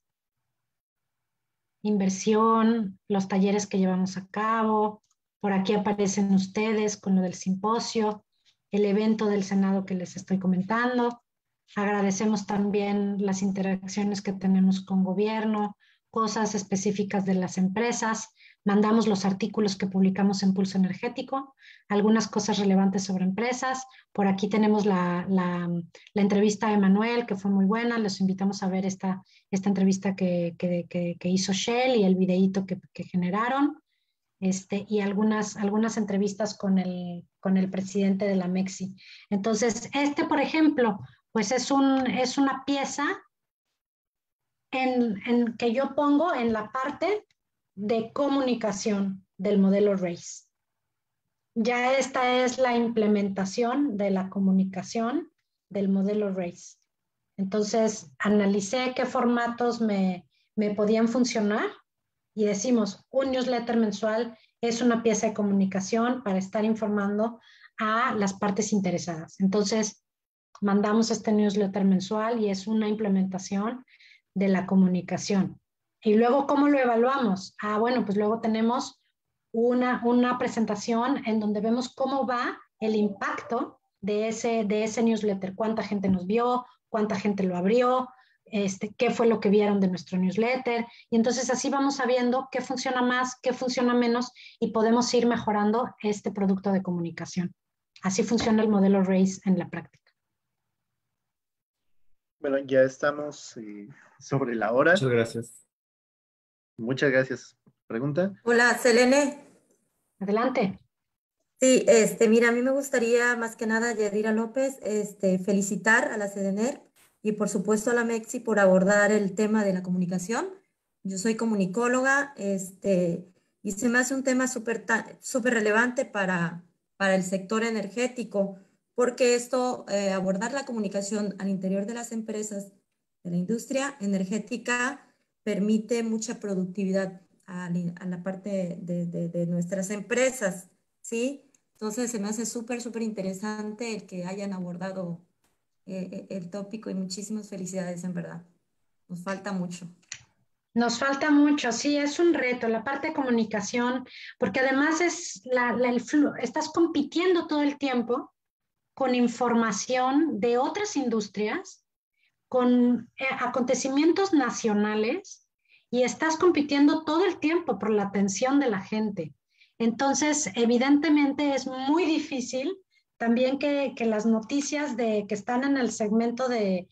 inversión, los talleres que llevamos a cabo. Por aquí aparecen ustedes con lo del simposio, el evento del Senado que les estoy comentando. Agradecemos también las interacciones que tenemos con gobierno, cosas específicas de las empresas. Mandamos los artículos que publicamos en Pulso Energético, algunas cosas relevantes sobre empresas. Por aquí tenemos la entrevista a Emanuel, que fue muy buena. Los invitamos a ver esta entrevista que hizo Shell y el videíto que generaron. Y algunas entrevistas con el presidente de la Amexi. Entonces, por ejemplo, pues es una pieza en que yo pongo en la parte de comunicación del modelo RACE. Ya esta es la implementación de la comunicación del modelo RACE. Entonces, analicé qué formatos me podían funcionar y decimos, un newsletter mensual es una pieza de comunicación para estar informando a las partes interesadas. Entonces, mandamos este newsletter mensual y es una implementación de la comunicación. Y luego, ¿cómo lo evaluamos? Bueno, pues luego tenemos una presentación en donde vemos cómo va el impacto de ese newsletter, cuánta gente nos vio, cuánta gente lo abrió, qué fue lo que vieron de nuestro newsletter, y entonces así vamos sabiendo qué funciona más, qué funciona menos, y podemos ir mejorando este producto de comunicación. Así funciona el modelo RACE en la práctica. Bueno, ya estamos sobre la hora. Muchas gracias. Muchas gracias. ¿Pregunta? Hola, Selene. Adelante. Sí, mira, a mí me gustaría más que nada, Yadira López, felicitar a la SEDENER y por supuesto a la MEXI por abordar el tema de la comunicación. Yo soy comunicóloga, y se me hace un tema súper relevante para el sector energético, porque abordar la comunicación al interior de las empresas, de la industria energética, permite mucha productividad a la parte de nuestras empresas, ¿sí? Entonces se me hace súper interesante el que hayan abordado el tópico y muchísimas felicidades, en verdad. Nos falta mucho. Nos falta mucho, sí, es un reto, la parte de comunicación, porque además estás compitiendo todo el tiempo con información de otras industrias, con acontecimientos nacionales, y estás compitiendo todo el tiempo por la atención de la gente. Entonces, evidentemente es muy difícil también que las noticias que están en el segmento de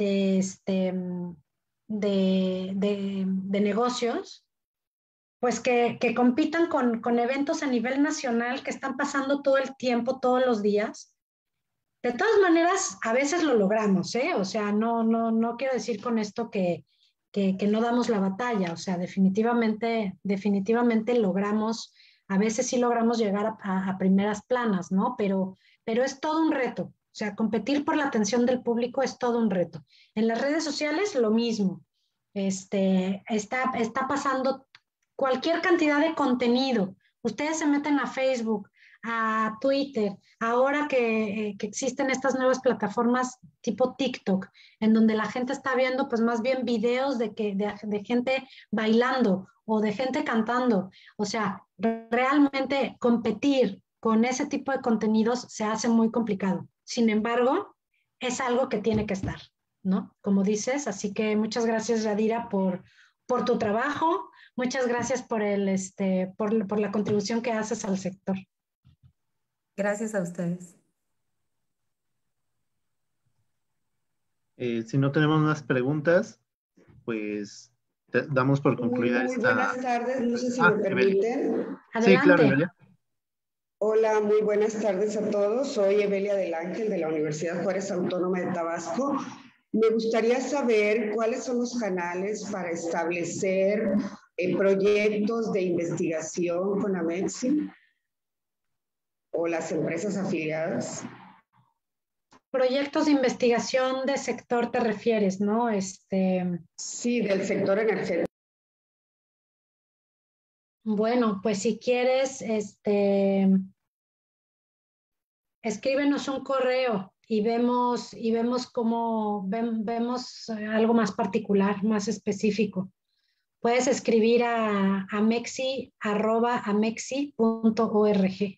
negocios, pues que compitan con eventos a nivel nacional que están pasando todo el tiempo, todos los días. De todas maneras, a veces lo logramos, ¿eh? O sea, no quiero decir con esto que no damos la batalla, o sea, definitivamente logramos, a veces sí logramos llegar a primeras planas, ¿no? Pero es todo un reto, o sea, competir por la atención del público es todo un reto. En las redes sociales, lo mismo. Está pasando cualquier cantidad de contenido. Ustedes se meten a Facebook, a Twitter, ahora que existen estas nuevas plataformas tipo TikTok, en donde la gente está viendo pues más bien videos de gente bailando o de gente cantando. O sea, realmente competir con ese tipo de contenidos se hace muy complicado. Sin embargo, es algo que tiene que estar, ¿no? Como dices, así que muchas gracias, Yadira, por tu trabajo. Muchas gracias por la contribución que haces al sector. Gracias a ustedes. Si no tenemos más preguntas, pues damos por concluida muy esta... buenas tardes, no sé si me permiten. Adelante. Sí, claro, Evelia. Hola, muy buenas tardes a todos. Soy Evelia del Ángel de la Universidad Juárez Autónoma de Tabasco. Me gustaría saber cuáles son los canales para establecer proyectos de investigación con AMEXI o las empresas afiliadas. Proyectos de investigación de sector te refieres, ¿no? Sí, del sector energético. Bueno, pues si quieres, escríbenos un correo y vemos cómo vemos algo más particular, más específico. Puedes escribir a amexi@amexi.org.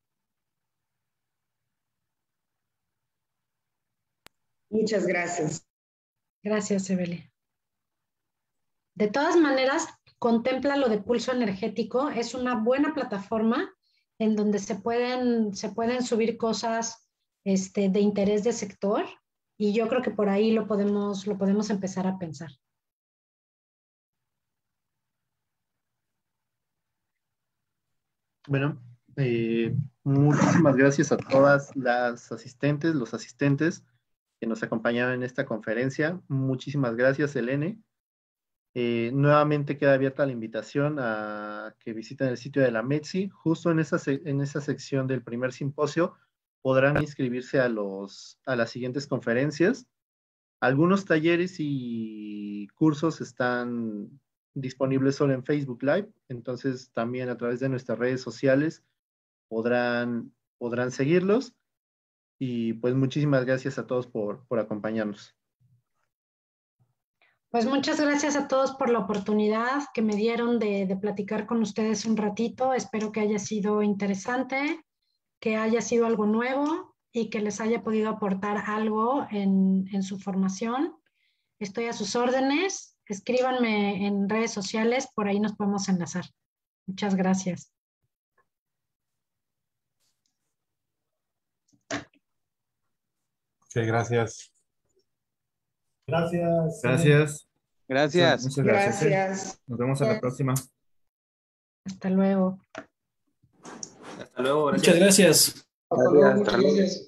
Muchas gracias. Gracias, Evelia. De todas maneras, contempla lo de pulso energético. Es una buena plataforma en donde se pueden subir cosas de interés de sector, y yo creo que por ahí lo podemos empezar a pensar. Bueno, muchísimas gracias a todas las asistentes, los asistentes que nos acompañaron en esta conferencia. Muchísimas gracias, Elene. Nuevamente queda abierta la invitación a que visiten el sitio de la METSI. Justo en esa sección del primer simposio podrán inscribirse a las siguientes conferencias. Algunos talleres y cursos están disponibles solo en Facebook Live, entonces también a través de nuestras redes sociales podrán seguirlos. Y pues muchísimas gracias a todos por acompañarnos. Pues muchas gracias a todos por la oportunidad que me dieron de platicar con ustedes un ratito. Espero que haya sido interesante, que haya sido algo nuevo y que les haya podido aportar algo en su formación. Estoy a sus órdenes. Escríbanme en redes sociales, por ahí nos podemos enlazar. Muchas gracias. Sí, gracias. Gracias. Gracias. Gracias. Muchas gracias. Gracias. Nos vemos a la próxima. Hasta luego. Hasta luego. Muchas gracias. Hasta luego.